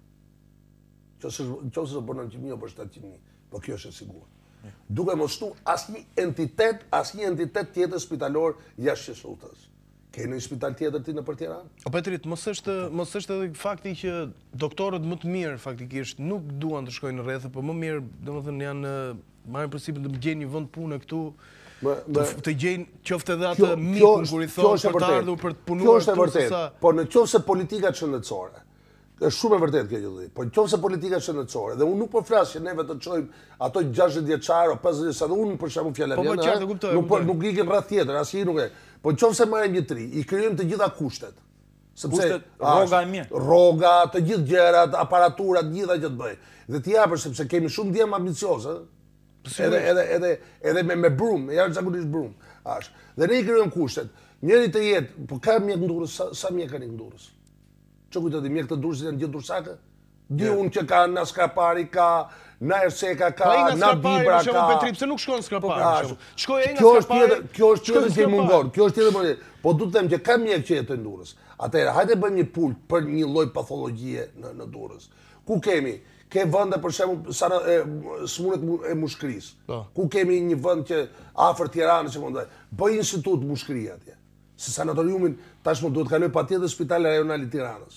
Qofse do bën 900.000 apo 700.000, po kjo është e sigurt. Duke mos shtu asnjë entitet tjetër spitalor jashtë QSUT-s. Ke në një spital tjetër ti në për Tiranë? O Petrit, mos është edhe fakti që doktorët më të mirë faktikisht nuk duan të shkojnë në rrethe, por më mirë, domethënë janë marrin përsipër të gjejnë një vend pune këtu Të gjejnë qoftë edhe atë mikun kur i thonë për të ardhur për të punuar. Kjo është e vërtet. Po në qoftë se politikat shëndetësore, është shumë e vërtet kjo gjë. Po në qoftë se politikat shëndetësore, dhe unë nuk po flas që neve të çojmë ato 60 vjeçar o 50 vjeçar, dhe unë për shembull fjalë nuk ikim rreth tjetër, asnjë nuk e. Po në qoftë se marrim një tri, i krijojmë të gjitha kushtet. Sepse rroga e mirë. Rroga, të gjithë gjërat, aparaturat, gjitha që të bëj. Dhe të japësh sepse kemi shumë djem ambiciozë, edhe me brum, jashtëzakonisht brum. Dhe ne i krijojmë kushtet. Njëri të jetë, po ka mjek në Durrës, sa mjek kanë në Durrës? Ço kujtohet mjek të Durrësit janë gjithë dursakë? Di unë që ka na Skrapari, ka na Erseka, ka na Dibra, ka. Petri, pse nuk shkon Skrapari? Shkoj nga Skrapari. Kjo është tjetër që mungon. Kjo është tjetër. Po du të them që ka mjek që jetojnë në Durrës. Atëherë, hajde bëjmë një pult për një lloj pathologjie në Durrës. Ku kemi? Ke vende për shembull smuret e mushkërisë. Ku kemi një vend që afër Tiranës që mundoj. Bëj institut mushkërie atje. Se sanatoriumin tashmë duhet kaloj patjetër spitali rajonal i Tiranës.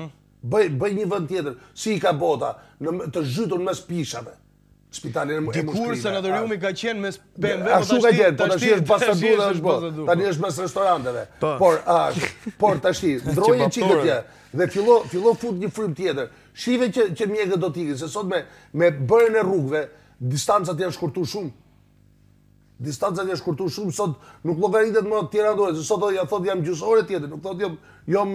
Bëj një vend tjetër, si i ka bota, të zhytur mes pishave. Spitalin e mushkërisë. Dikur sanatoriumi ka qenë mes pemëve, ashtu ka qenë, po tash është pasadur dhe është bota. Tani është mes restoranteve. Por tash ndroje çikët ja dhe fillo fut një frym tjetër. Shive që mjekët do t'ikin, se sot me bërën e rrugëve, distancat janë shkurtuar shumë. Distancat janë shkurtuar shumë, sot nuk llogaritet më Tiranë-Durrës, se sot ja thot jam gjysmë ore tjetër, nuk thot jam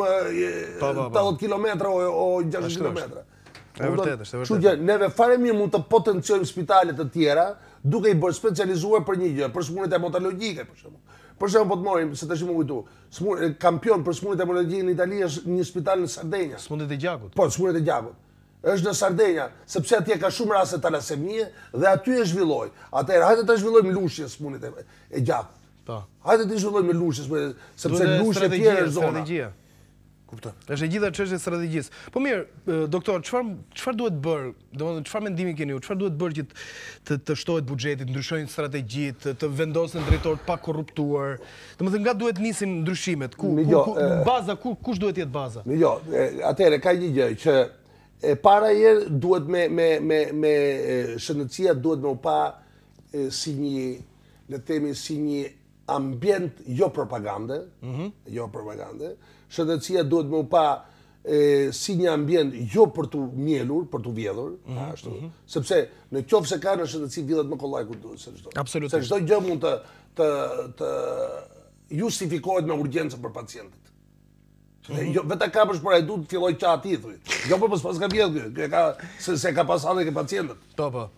80 kilometra o 60 kilometra. E vërtetë, është e vërtetë. Kështu që neve fare mirë mund të potenciojmë spitalet të tjera, duke i bërë specializuar për një gjë, për smundjet hematologjike për shembull. Për shembull, po të morim, se tash më kujtu, kampion për smundjet hematologjike në Itali është një spital në Sardenja. Smundjet e gjakut. Po, smundjet e gjakut. Është në Sardenja, sepse atje ka shumë raste talasemie dhe aty e zhvilloi. Atëherë, hajde ta zhvillojmë lushje smundjet e gjakut. Po. Hajde të zhvillojmë lushje, sepse lushje tjera është zona. Kuptoj. Është e gjitha çështja e strategjisë. Po mirë, doktor, çfarë duhet bërë? Domethënë, çfarë mendimi keni ju? Çfarë duhet bërë që të shtohet buxheti, të ndryshojnë strategjitë, të vendosen drejtorë pa korruptuar? Domethënë, nga duhet nisin ndryshimet? Baza, kush duhet jetë baza? Jo, atëherë ka një gjë që para herë duhet me shëndetësia duhet me u pa si një, le të themi, si një ambient jo propagande, shëndetësia duhet me u pa si një ambient jo për të mjelur, për të vjedhur, sepse në qoftë se ka në shëndetësi vjedhet më kollaj kur duhet se çdo. Absolutisht. Se çdo gjë mund të justifikohet me urgjencë për pacientit. Vetë kapësh por ai duhet të filloj qati thuj. Jo po pas ka vjedh, se ka pasur edhe ke pacientët. Po.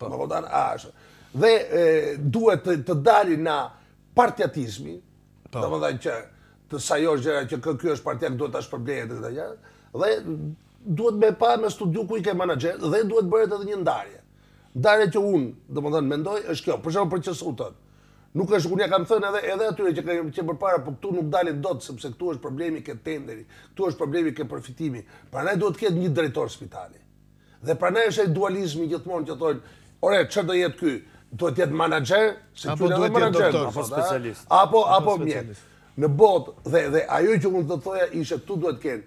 Dhe duhet të dalin na partiatizmi, domethënë që të sajosh gjëra që ky është partia, duhet ta shpërblehet këtë gjë, dhe duhet me pa me studiu ku i ke menaxher dhe duhet bëhet edhe një ndarje. Ndarja që unë, domethënë mendoj është kjo, për shembull për QSU-tën. Nuk është, unë ja kam thënë edhe atyre që përpara, po këtu nuk dalin dot sepse këtu është problemi ke tenderi, këtu është problemi ke përfitimi. Prandaj duhet të ketë një drejtor spitali. Dhe prandaj është ai dualizmi gjithmonë që thonë, "Ore, çfarë do jetë ky? Duhet të jetë menaxher, se ky duhet të jetë doktor, apo specialist. Apo mjek." Në botë, dhe ajo që unë të thoja ishe tu duhet kenë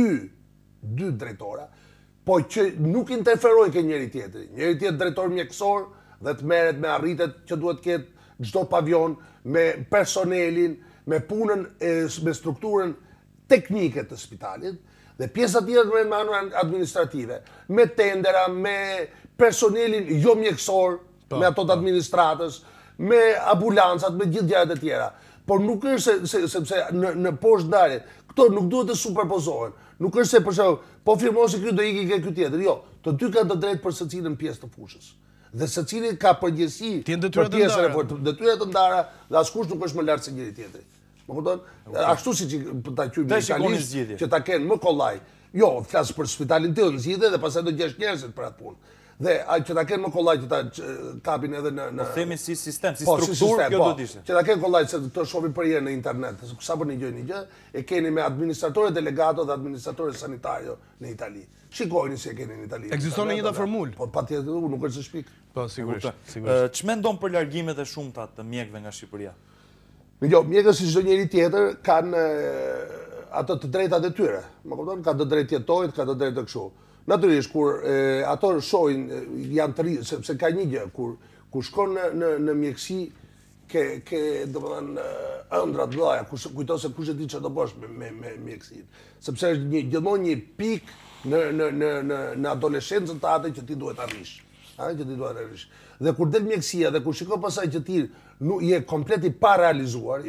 dy drejtora, po që nuk interferojnë ke njëri tjetëri. Njëri tjetër drejtor mjekësor dhe të merret me arritet që duhet ketë çdo pavion, me personelin, me punën, me strukturën teknike të spitalit, dhe pjesa tjetër me anën administrative, me tendera, me personelin jo mjekësor, me ato të administratës, me ambulancat, me gjithë gjërat e tjera. Por nuk është sepse në poshtë ndarje, këto nuk duhet të superpozohen. Nuk është se për shembull, po firmosi ky do iki ke ky tjetër. Jo, të dy kanë të drejtë për secilin pjesë të fushës. Dhe secili ka përgjegjësi për pjesën e fortë, detyra të ndara dhe askush nuk është më lart se njëri tjetri. Më kupton? Ashtu siç ta qyjmë italisht që ta kenë më kollaj. Jo, flas për spitalin tënd zgjidhje dhe pastaj do gjesh njerëzit për atë punë. Dhe që ta kenë më kollaj që ta kapin edhe në... Po themi si sistem, si strukturë, kjo do t'ishte. Që ta kenë kollaj se të shohin për herë në internet, sa për një gjë, e keni me administratorët delegato dhe administratorët sanitario në Itali. Shikojni si e keni në Itali. Ekziston në njëta formulë. Po patjetër nuk është se shpik. Po sigurisht. Ç'mendon për largimet e shumta të mjekëve nga Shqipëria? Jo, mjekët si çdo njeri tjetër kanë ato të drejtat e tyre. Më kupton, ka të drejtë jetojnë, ka të drejtë të kështu. Natyrisht, kur ato shohin, janë të ri, sepse ka një gjë, kur shkon në mjekësi, do më thënë, ëndrat mëdha, kujto se kush e di çfarë do bësh me mjekësinë. Sepse është gjithmonë një pikë në adoleshencën tate që ti duhet arrish. Që ti duhet arrish. Dhe kur del mjekësia dhe kur shikon pasaj që ti je komplet i pa realizuar,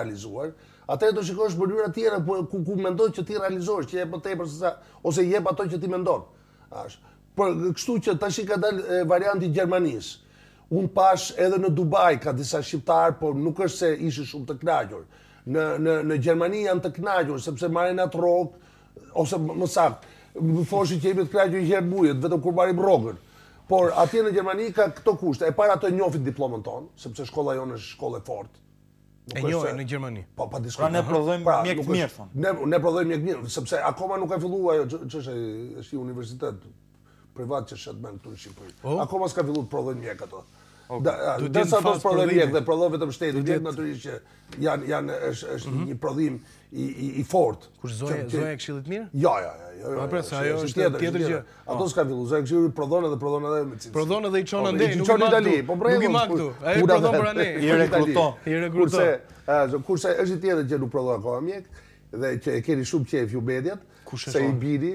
atëherë do shikosh mënyra tjera ku mendoj që ti realizohesh, që jep më tepër se sa ose jep ato që ti mendon. Por kështu që tash ka dalë varianti i Gjermanisë. Unë pash edhe në Dubai ka disa shqiptarë, por nuk është se ishin shumë të kënaqur. Në Gjermani janë të kënaqur sepse marrin atë rrogë, ose më saktë, më thoshin që jemi të kënaqur një herë mujet, vetëm kur marrim rrogën. Por atje në Gjermani ka këto kushte. E para ato e njohin diplomën tonë, sepse shkolla jonë është shkollë e fortë. E njohin në Gjermani. Po, pa diskutim. Pra ne prodhojmë mjek të mirë, thonë. Ne prodhojmë mjek të mirë, sepse akoma nuk ka filluar ajo ç'është një universitet privat që shet men këtu në Shqipëri. Akoma s'ka filluar të prodhojnë mjek ato. Dërsa do të prodhojnë mjek dhe prodhojnë vetëm shteti, mjek natyrisht që është një prodhim i fortë. Kush zoja e Këshillit Mirë? Ja. Ajo është tjetër gjë. Ato s'ka filluar, zoja e Këshillit prodhon edhe me cilësi. Prodhon edhe i çon andej, nuk i Itali, po nuk i mak këtu. Ai prodhon për anë. I rekruton. Kurse është i tjetër që nuk prodhon akoma mjek dhe që e keni shumë qejf ju mediat, se i bini.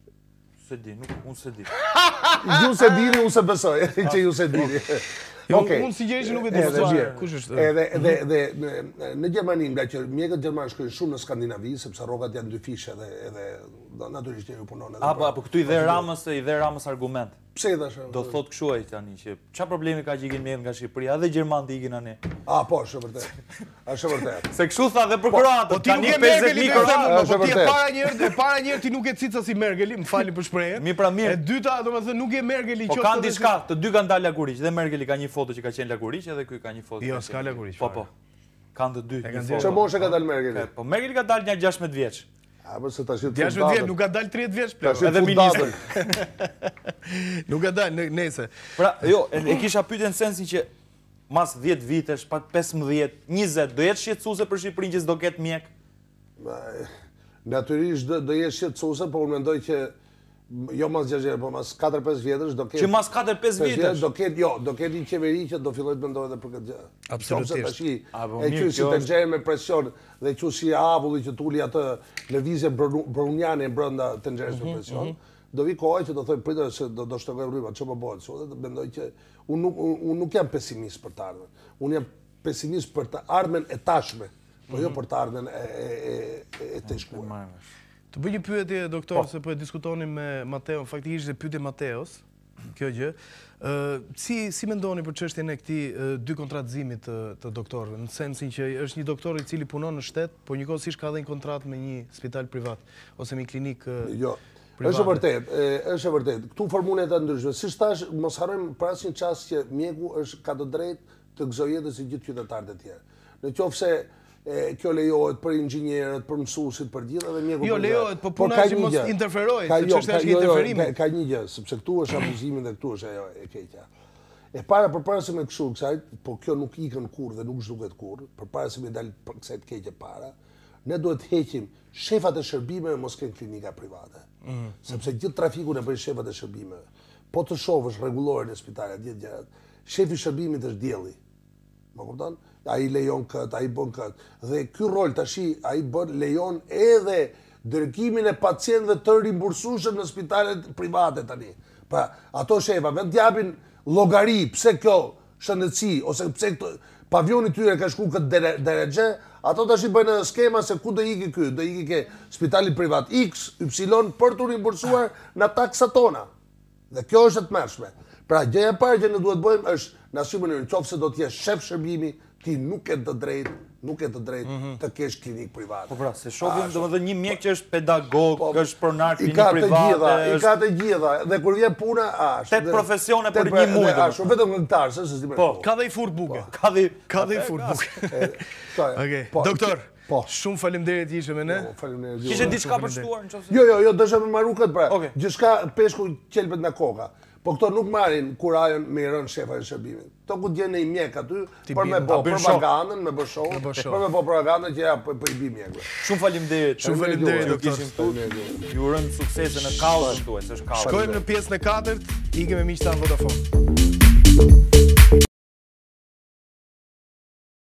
Se di, unë se di. Ju se dini, unë se besoj, që ju se dini. Unë si gjej që nuk e di. Kush është? Edhe në Gjermani, nga që mjekët gjermanë shkojnë shumë në Skandinavi, sepse rrogat janë dy fishe edhe natyrisht njëri punon edhe. Apo këtu i dhe Ramës argument. Pse i thashë? Do thot kështu ai tani që çfarë problemi ka që ikin mjekët nga Shqipëria, edhe gjermanët ikin anë. Po, është vërtet. Është vërtet. Se kështu tha dhe për kroatët. Tani 50.000 kroatë. Po ti e para një herë ti nuk e cica si Merkeli, më falni për shprehjen. Mi pra mirë. E dyta, domethënë nuk e Merkeli qoftë. Po kanë diçka, të dy kanë dalë laguriq, dhe Merkeli ka një foto që ka qenë laguriq edhe ky ka një foto. Jo, s'ka laguriq. Po. Kanë të dy. Çfarë moshe ka dalë Merkeli? Po Merkeli ka dalë një 16 vjeç. Po se tash 16 vjeç, nuk ka dalë 30 vjeç plot. Edhe ministri. Nuk ka dalë nëse. Pra, jo, e kisha pyetur në sensin që mas 10 vitesh, pak 15, 20, do jetë shqetësuese për Shqipërinë që s'do ketë mjek? Natyrisht do jetë shqetësuese, por unë mendoj që jo mas 6 vjetë, po mas 4-5 vjetësh do ketë... Që mas 4-5 vjetësh? Do ketë një qeveri që do filloj të mendoj edhe për këtë gjë. Absolutisht. E që si të nxerë me presion dhe që si avulli që tulli atë lëvizje brunjane brenda të nxerës me presion, do vi kohaj që do thoj pritë se do shtëgoj rryma, që më bëhet sot, dhe mendoj që unë nuk jam pesimist për të ardhmen. Unë jam pesimist për të ardhmen e tashme, po jo për të ardhmen e të shkuar. Të bëj një pyetje, doktor, se po e diskutonim me Mateo, faktikisht e pyetje Mateos, kjo gjë. Si mendoni për çështjen e këtij dy kontratëzimit të doktorëve, në sensin që është një doktor i cili punon në shtet, por njëkohësisht ka dhe një kontratë me një spital privat ose me një klinikë private. Është vërtet. Këtu formulet e ndryshme. Si thash, mos harrojmë për asnjë çast që mjeku ka të drejtë të gëzojë jetën si gjithë qytetarët e tjerë. Nëse kjo lejohet për inxhinierët, për mësuesit, për gjithë edhe mjeku. Jo, lejohet, po puna që mos interferojë, se çështja është interferimi. Ka një gjë, sepse këtu është abuzimi dhe këtu është ajo e keqja. E para përpara se me kështu kësaj, po kjo nuk ikën kurrë dhe nuk zhduket kurrë, përpara se me dalë kësaj të keqe para, ne duhet të heqim shefat e shërbimeve mos kenë klinika private. Sepse gjithë trafikun e bëjnë shefat e shërbimeve. Po të shohësh rregulloren e spitalet, gjithë gjërat, shefi i shërbimit është dielli. Më kupton? Ai lejon këtë, ai bën këtë. Dhe ky rol tashi ai lejon edhe dërgimin e pacientëve të rimbursueshëm në spitalet private tani. Pra, ato shefa vetë japin llogari, pse kjo shëndetësi ose pse pavioni tyre ka shku këtë derexhe, ato tashi bëjnë skema se ku do ikë ky, do ikë ke spitali privat X, Y për të rimbursuar në taksat tona. Dhe kjo është e tmerrshme. Pra, gjëja e parë që ne duhet bëjmë është në asnjë mënyrë, nëse do të jesh shef shërbimi, ti nuk ke të drejtë të kesh klinikë private. Po pra, se shohim domethënë një mjek që është pedagog, është pronar klinikë private, i ka të gjitha, dhe kur vjen puna, është 8 profesione për një muaj. Ashtu vetëm këngëtar, s'është si më. Po, ka dhe i furt buke. Ka dhe i furt buke. Okej, doktor. Shumë faleminderit që ishe me ne. Faleminderit. Kishe diçka për shtuar nëse? Jo, desha më marru këtë pra. Gjithçka peshku qelbet nga koka. Po këto nuk marrin kurajon me i rënë shefa e shërbimit. Këto ku gjenë i mjek aty për me bë propagandën, me bë show, për me bë propagandën që ja po i bi mjekëve. Shumë faleminderit. Shumë faleminderit do kishim këtu. Ju urojmë suksese në kauzën tuaj, s'është kauzë. Shkojmë në pjesën e 4, ikëm me miqtan Vodafone.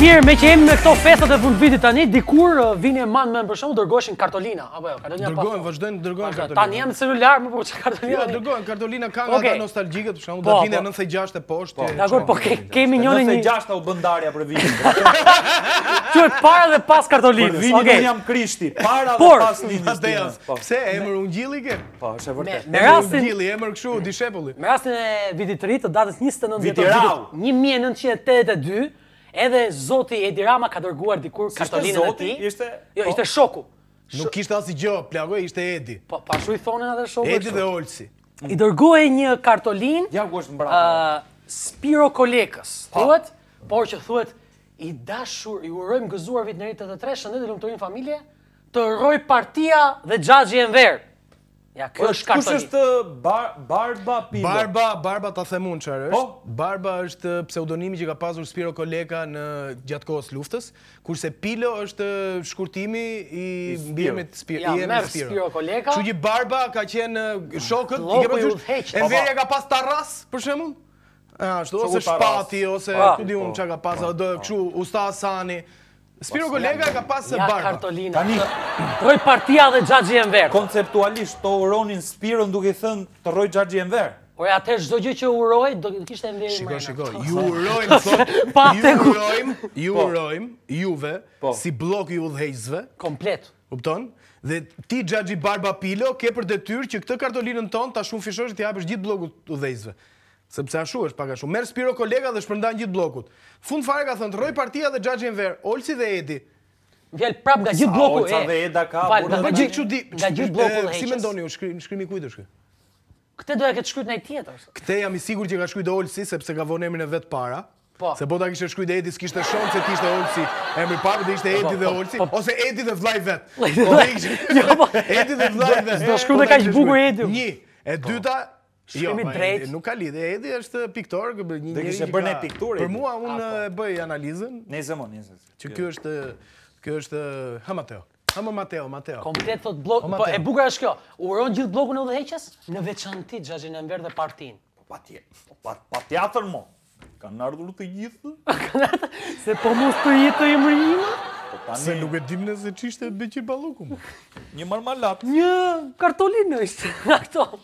Mirë, me që jemi me këto festat e fundvitit tani, dikur vini e manë me për shembull dërgoshin kartolina, apo jo, kartolina pas. Dërgojnë, vazhdojnë dërgojnë kartolina. Tani jam celular, më po çka kartolina. Jo, dërgojnë kartolina ka nga ata nostalgjike, për shembull, do vinë 96 e poshtë. Dakor, po kemi njëri 96 u bën darja për vitin. Quhet para dhe pas kartolinës. Për vitin unë jam Krishti, para dhe pas linjës. Pse emër Ungjilli ke? Po, është e vërtetë. Me rastin Ungjilli, emër kështu dishepulli. Me rastin e vitit të ri të datës 29 Viti dhjetor rau. vitit 1982, edhe zoti Edi Rama ka dërguar dikur kartolinën e tij. Jo, ishte shoku. Nuk kishte asgjë, plagoj, ishte Edi. Po, ashtu i thonin atë shoku. Edi dhe Olsi. I dërgoi një kartolinë Ja ku është mbrapa. Spiro Kolekës, thuhet, por që thuhet i dashur, i urojmë gëzuar vitin e ri 83, shëndet dhe lumturinë familje, të rroj partia dhe Xhaxhi Enver. Ja, kjo është Kush kartolinë. është Barba Pilo? Barba ta them unë çfarë është. Po? Barba është pseudonimi që ka pasur Spiro Koleka në gjatë kohës luftës, kurse Pilo është shkurtimi i mbiemrit Ja, merr Spiro Koleka. Kështu që Barba ka qenë shokët, Lloku i ke i parasysh? udhëheq. Enverja ka pas Tarras, për shembull? Ashtu, ose Shoku Tarras. Shpati, ose ku di unë çka ka pas, do kështu Usta Hasani. Spiro Koleka ka pas Ja Barba. kartolina. Tani Të rroj partia dhe Xhaxhi Enver. konceptualisht to uronin Spiron duke thënë të rroj Xhaxhi Enver. Por atëherë çdo gjë që uroj do kishte Enveri Shiko, ju urojmë sot, ju urojmë juve si blok i udhëheqësve, komplet. kupton? Dhe ti Xhaxhi Barba Pilo ke për detyrë që këtë kartolinën tonë ta shumë fishosh të japësh gjithë blokut udhëheqësve. Sepse ashtu është pak ashtu. Merr Spiro Koleka dhe shpërndan gjithë blokut. Fund fare ka thënë rroj partia dhe Xhaxhi Enver, Olsi dhe Edi. Vjel prap nga gjithë bloku Olca dhe Eda ka. nga gjithë çudi, nga gjithë bloku udhëheqës. Si mendoni ju, shkrimi kujt është ky? Këtë doja këtë shkruajt ndaj tjetër. Këtë jam i sigurt që ka shkruajtur Olsi sepse ka vënë emrin e vet para. Po. Se po ta kishte shkruajtur Edi, s'kishte shans se kishte Olsi emri parë, dhe ishte Edi dhe Olsi, ose Edi dhe vllai vet. Edi dhe vllai vet. Do shkruaj kaq bukur Edi. Një, e dyta, Shkrimi drejt. Nuk ka lidhje. Edi është piktor, një Dhe njeri kishte që bërë ne ka- pikturë, Për Edi. mua unë e bëj analizën Nese. që ky është Mateo. Komplet thot blok, po e bukur është kjo. Uron gjithë blokun e udhëheqës në veçantë Xhaxhin Enver dhe partinë. Pa teatr mo. Kanë ardhur të gjithë. Se po mos të jetë emrin. Se nuk e dim nëse ç'ishte Beqir Balluku. Një marmalat. Një kartolinë është. Ato.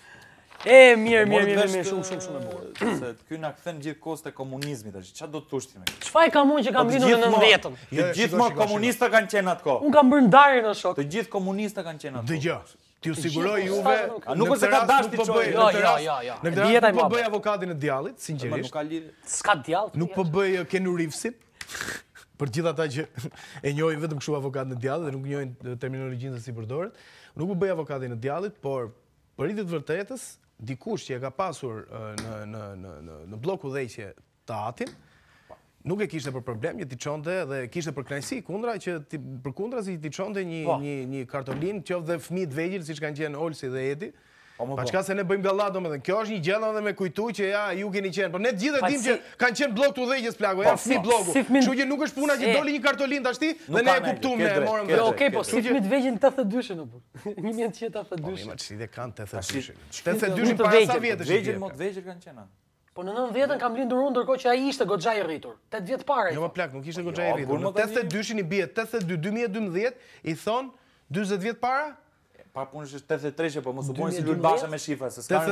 E mirë, shumë e bukur. Se ky na kthen gjithkohës te komunizmi tash. Çfarë do të thosh ti me? Çfarë kam unë që kam lindur në 90-ën? Të gjithmonë komunistë kanë qenë atko. Unë kam bërë ndarje në shok. Të gjithë komunistë kanë qenë atko. Dëgjoj, t'ju siguroj juve. A nuk është se ka dashur ti çoj. Jo. Në këtë Dieta rast e nuk po madhe. bëj avokatin e djallit, Nuk sinqerisht. ka lidhje. S'ka djallë. Nuk po bëj Keanu Reevesin. Për gjithë ata që e njohin vetëm kështu avokatin e djallit dhe nuk njohin terminologjinë se si përdoret. Nuk po bëj avokatin e djallit, por për ritje të vërtetës, dikush që e ka pasur në blok udhëheqje të atin, nuk e kishte për problem që t'i çonte dhe kishte për kënaqësi kundra që përkundrazi t'i çonte një kartolinë qoftë dhe fëmijë të vegjël siç kanë qenë Olsi dhe Edi. Pa çka se ne bëjmë gallat domethënë. Kjo është një gjë edhe me kujtu që ja ju keni qenë. Por ne të gjithë e dimë që kanë qenë blok të udhëheqjes plago, janë fëmijë bloku. Kështu që nuk është puna që doli një kartolinë tash ti dhe ne e kuptuam, ne e morëm Jo, okej, po si fëmijët vegjël 82-shën apo. 1982. Ma ç'i dhe kanë 82-shin. 82-shin para sa vjetësh? Vegjël më të vegjël kanë qenë. Po në 90-ën kam lindur unë ndërkohë që ai ishte goxha i rritur. 8 vjet para. Jo, më plak, nuk ishte goxha i rritur. Në 82-shin i bie 82 2012 i thon 40 vjet para. Pa punësh është 83, po mos u bën si Lul Basha me shifra, se s'ka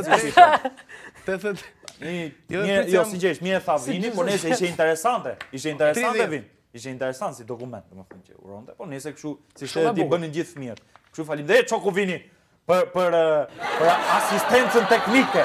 80. Jo, sinqerisht, mirë tha vini, por nëse ishte interesante. Ishte interesante vin. Ishte interesant si dokument, domethënë që uronte. Po nëse kështu, si ishte ti bënin gjithë fëmijët. Kështu faleminderit çoku vini për asistencën teknike.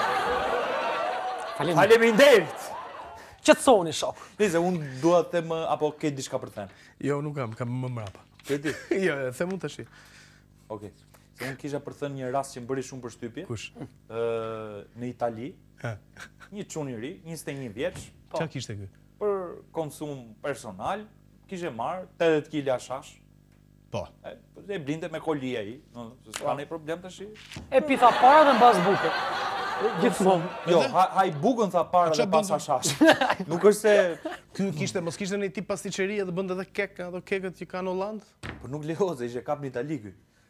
Faleminderit. Qetësoni shok. Nice, unë dua të them apo ke diçka për të thënë? Jo, nuk kam më mrapa. Ke ti? Jo, them unë tash. Okej. Se unë kisha për thënë një rast që më bëri shumë përshtypje. Kush? Në Itali, një çun i ri, 21 vjeç, Ç'a kishte ky? për konsum personal, kishe marrë 80 kg shash. Po. E blinte me koli ai, s'ka ndonjë problem tash. E pitha para dhe mbas buke. Gjithmonë. Jo, haj bukën tha para dhe pas shash. Nuk është se Ky mos kishte një tip pastiçerie dhe bënte edhe kek, ato kekët që kanë në Holland? po nuk lejohet, ishte kap në Itali ky.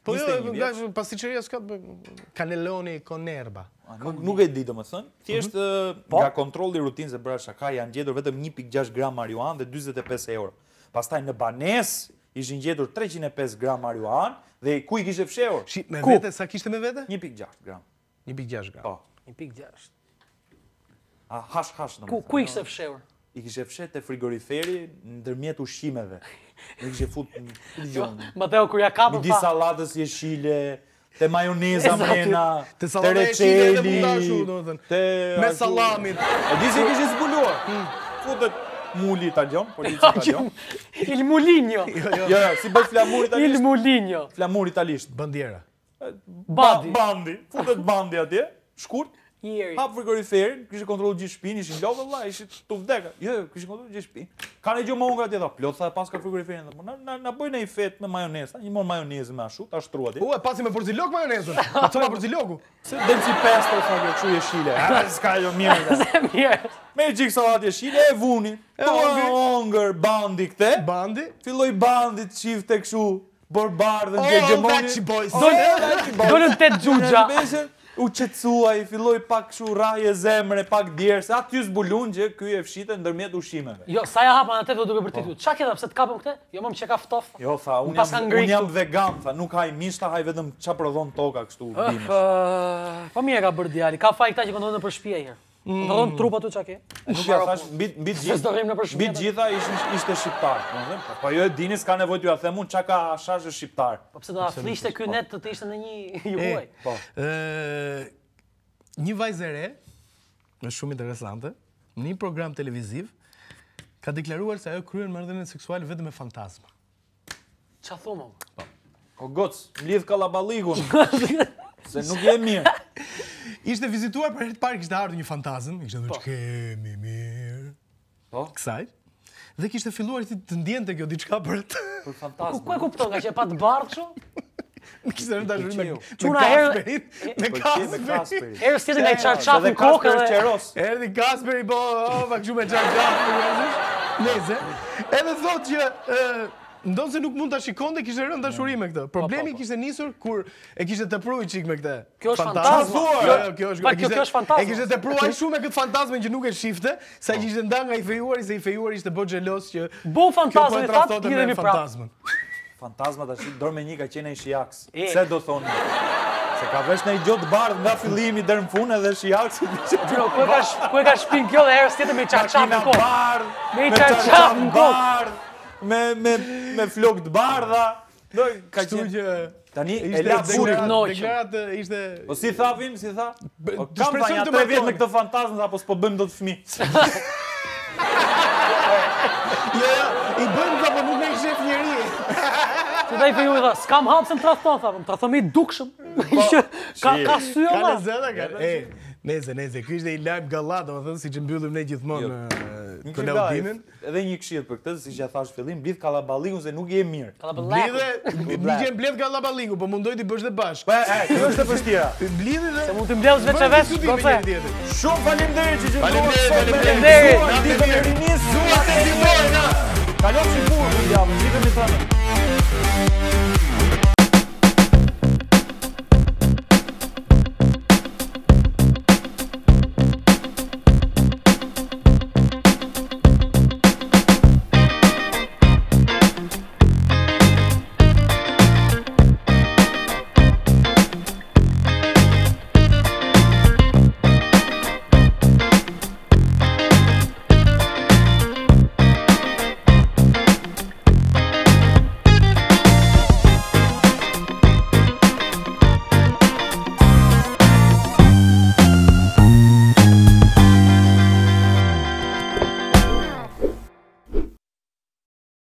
Po jo, 21 vjeç. pasticceria s'ka cannelloni con erba. Nuk e di domethënë, thjesht nga kontrolli i rutinës e bëra shaka, janë gjetur vetëm 1.6 gram marijuan dhe 45 euro. Pastaj në banesë ishin gjetur 305 gram marijuan dhe ku i kishte fshehur? Me vete, sa kishte me vete? 1.6 gram. 1.6 gram. Po. 1.6. Hash domethënë. Ku i kishte fshehur? I kishe fshet te frigoriferi ndërmjet ushqimeve. I kishe fut Mateo kur ja kapën midis sallatës jeshile, te majoneza mrena, Te te sallata jeshile edhe reçeli, mundashu, domethënë. te Me sallamit. E di se kishe zbuluar. Futet muli italian, policia italian. Il Mulinho. Jo, si bëj flamur Il italisht? Mulinho. Flamur italisht. Bandiera. Bandi. Futet bandi atje, shkurt. Ieri. Hap frigoriferin, kishte kontrolluar gjithë shtëpinë, ishin lodhë valla, ishin të vdekë. Jo, kishte kontrolluar gjithë shtëpinë. Kanë gjë monga atje tha, plot tha pas ka frigoriferin. Na bëjnë një fet me majonezë, një mon majonezë me ashtu, ta shtruat. E pasi me porzilok majonezën. Ma çoma porzilloku. Se del si pesto tha kjo kështu jeshile. S'ka jo mirë. Mirë. Me gjik sallatë jeshile e vuni. Ongër bandi këte. Bandi. Filloi bandi të shifte kështu borbardhën hegemoni. Dolën te xhuxha. U qetësuaj, filloi pak kështu rraje zemre, pak djerse, aty zbulun që ky e fshitet ndërmjet ushqimeve. Jo, sa ja hapan atë do duke bërtitur. Çka ke dha pse të kapëm këtë? Jo, më që ka ftof. Jo, tha, unë jam vegan, tha, nuk haj mish, ta haj vetëm qa prodhon toka kështu bimesh. Po mirë ka bërë djali. Ka faj këta që kontrollojnë nëpër shtëpi herë. Kontrollon trup aty çka ke? Nuk ja thash, mbi gjitha ishte shqiptar. Po jo e dini s'ka nevojë t'ju ja them unë çka ka shashë shqiptar. Po pse do ta flishte ky net të ishte në një juaj? Po. Një vajzë e re, është shumë interesante, në një program televiziv, ka deklaruar se ajo kryen marrëdhënie seksuale vetëm me fantazma. Qa thumë? O goc, mlidh kallaballikun. Se nuk je mirë. Ishte vizituar për herë të parë, kishte ardhur një fantazm, kishte thënë kemi mirë. Po. Kësaj. Dhe kishte filluar të ndjente kjo diçka për atë. Për fantazm. Ku e kupton nga që e pa të bardhë kështu? Kishte rënë dashuri me Kasperin. Herës tjetër nga i qarqaf në kokë dhe... Erdhi Kasperi, po, pa kështu me qarqaf. Neze. Edhe thotë që ndonë se nuk mund ta shikonte, kishte rënë dashuri me këtë. Problemi kishte nisur kur e kishte tepruar çik me këtë. Kjo është fantazma. Jo, kjo është fantazma. E kishte tepruar shumë me këtë fantazmën që nuk e shifte, sa kishte nda nga i fejuari, se i fejuari ishte bë xhelos që bu fantazmën e thatë, lidhemi prapë. Fantazma tash dorë me një ka qenë ai shijaks. Pse do thonë? Se ka vesh në i gjotë bardh nga fillimi deri në fund edhe shijaks. Ku e ka shpinë kjo dhe herës tjetër me qarqaf në kokë. Me qarqaf në kokë. Me flok të bardha. Ka qenë tani e la burin deklarat ishte. Po si thavin, si tha? Kam tha 3 vjet me këtë fantazm apo s'po bëjmë dot fëmijë. Jo, i bëjmë apo nuk e shef njeri. Që da i feju i tha, s'kam hapë se më trahton, tha, më trahton me i dukshëm. Ka sy Ka Allah. lezeta, ka. Neze, ky ishte i lajm gallat, domethënë siç e mbyllim ne gjithmonë kolaudimin. Edhe një këshill për këtë, siç ja thash fillim, mblidh kallaballikun se nuk je mirë. Mblidhe mbledh kallaballiku, po mundoj ti bësh dhe bashkë. Po, kjo është e vështira. Mblidhi dhe Se mund të mbledhësh veç e veç, goce. Shumë faleminderit që Faleminderit. Kalofshi burr, javën, ditën e tani.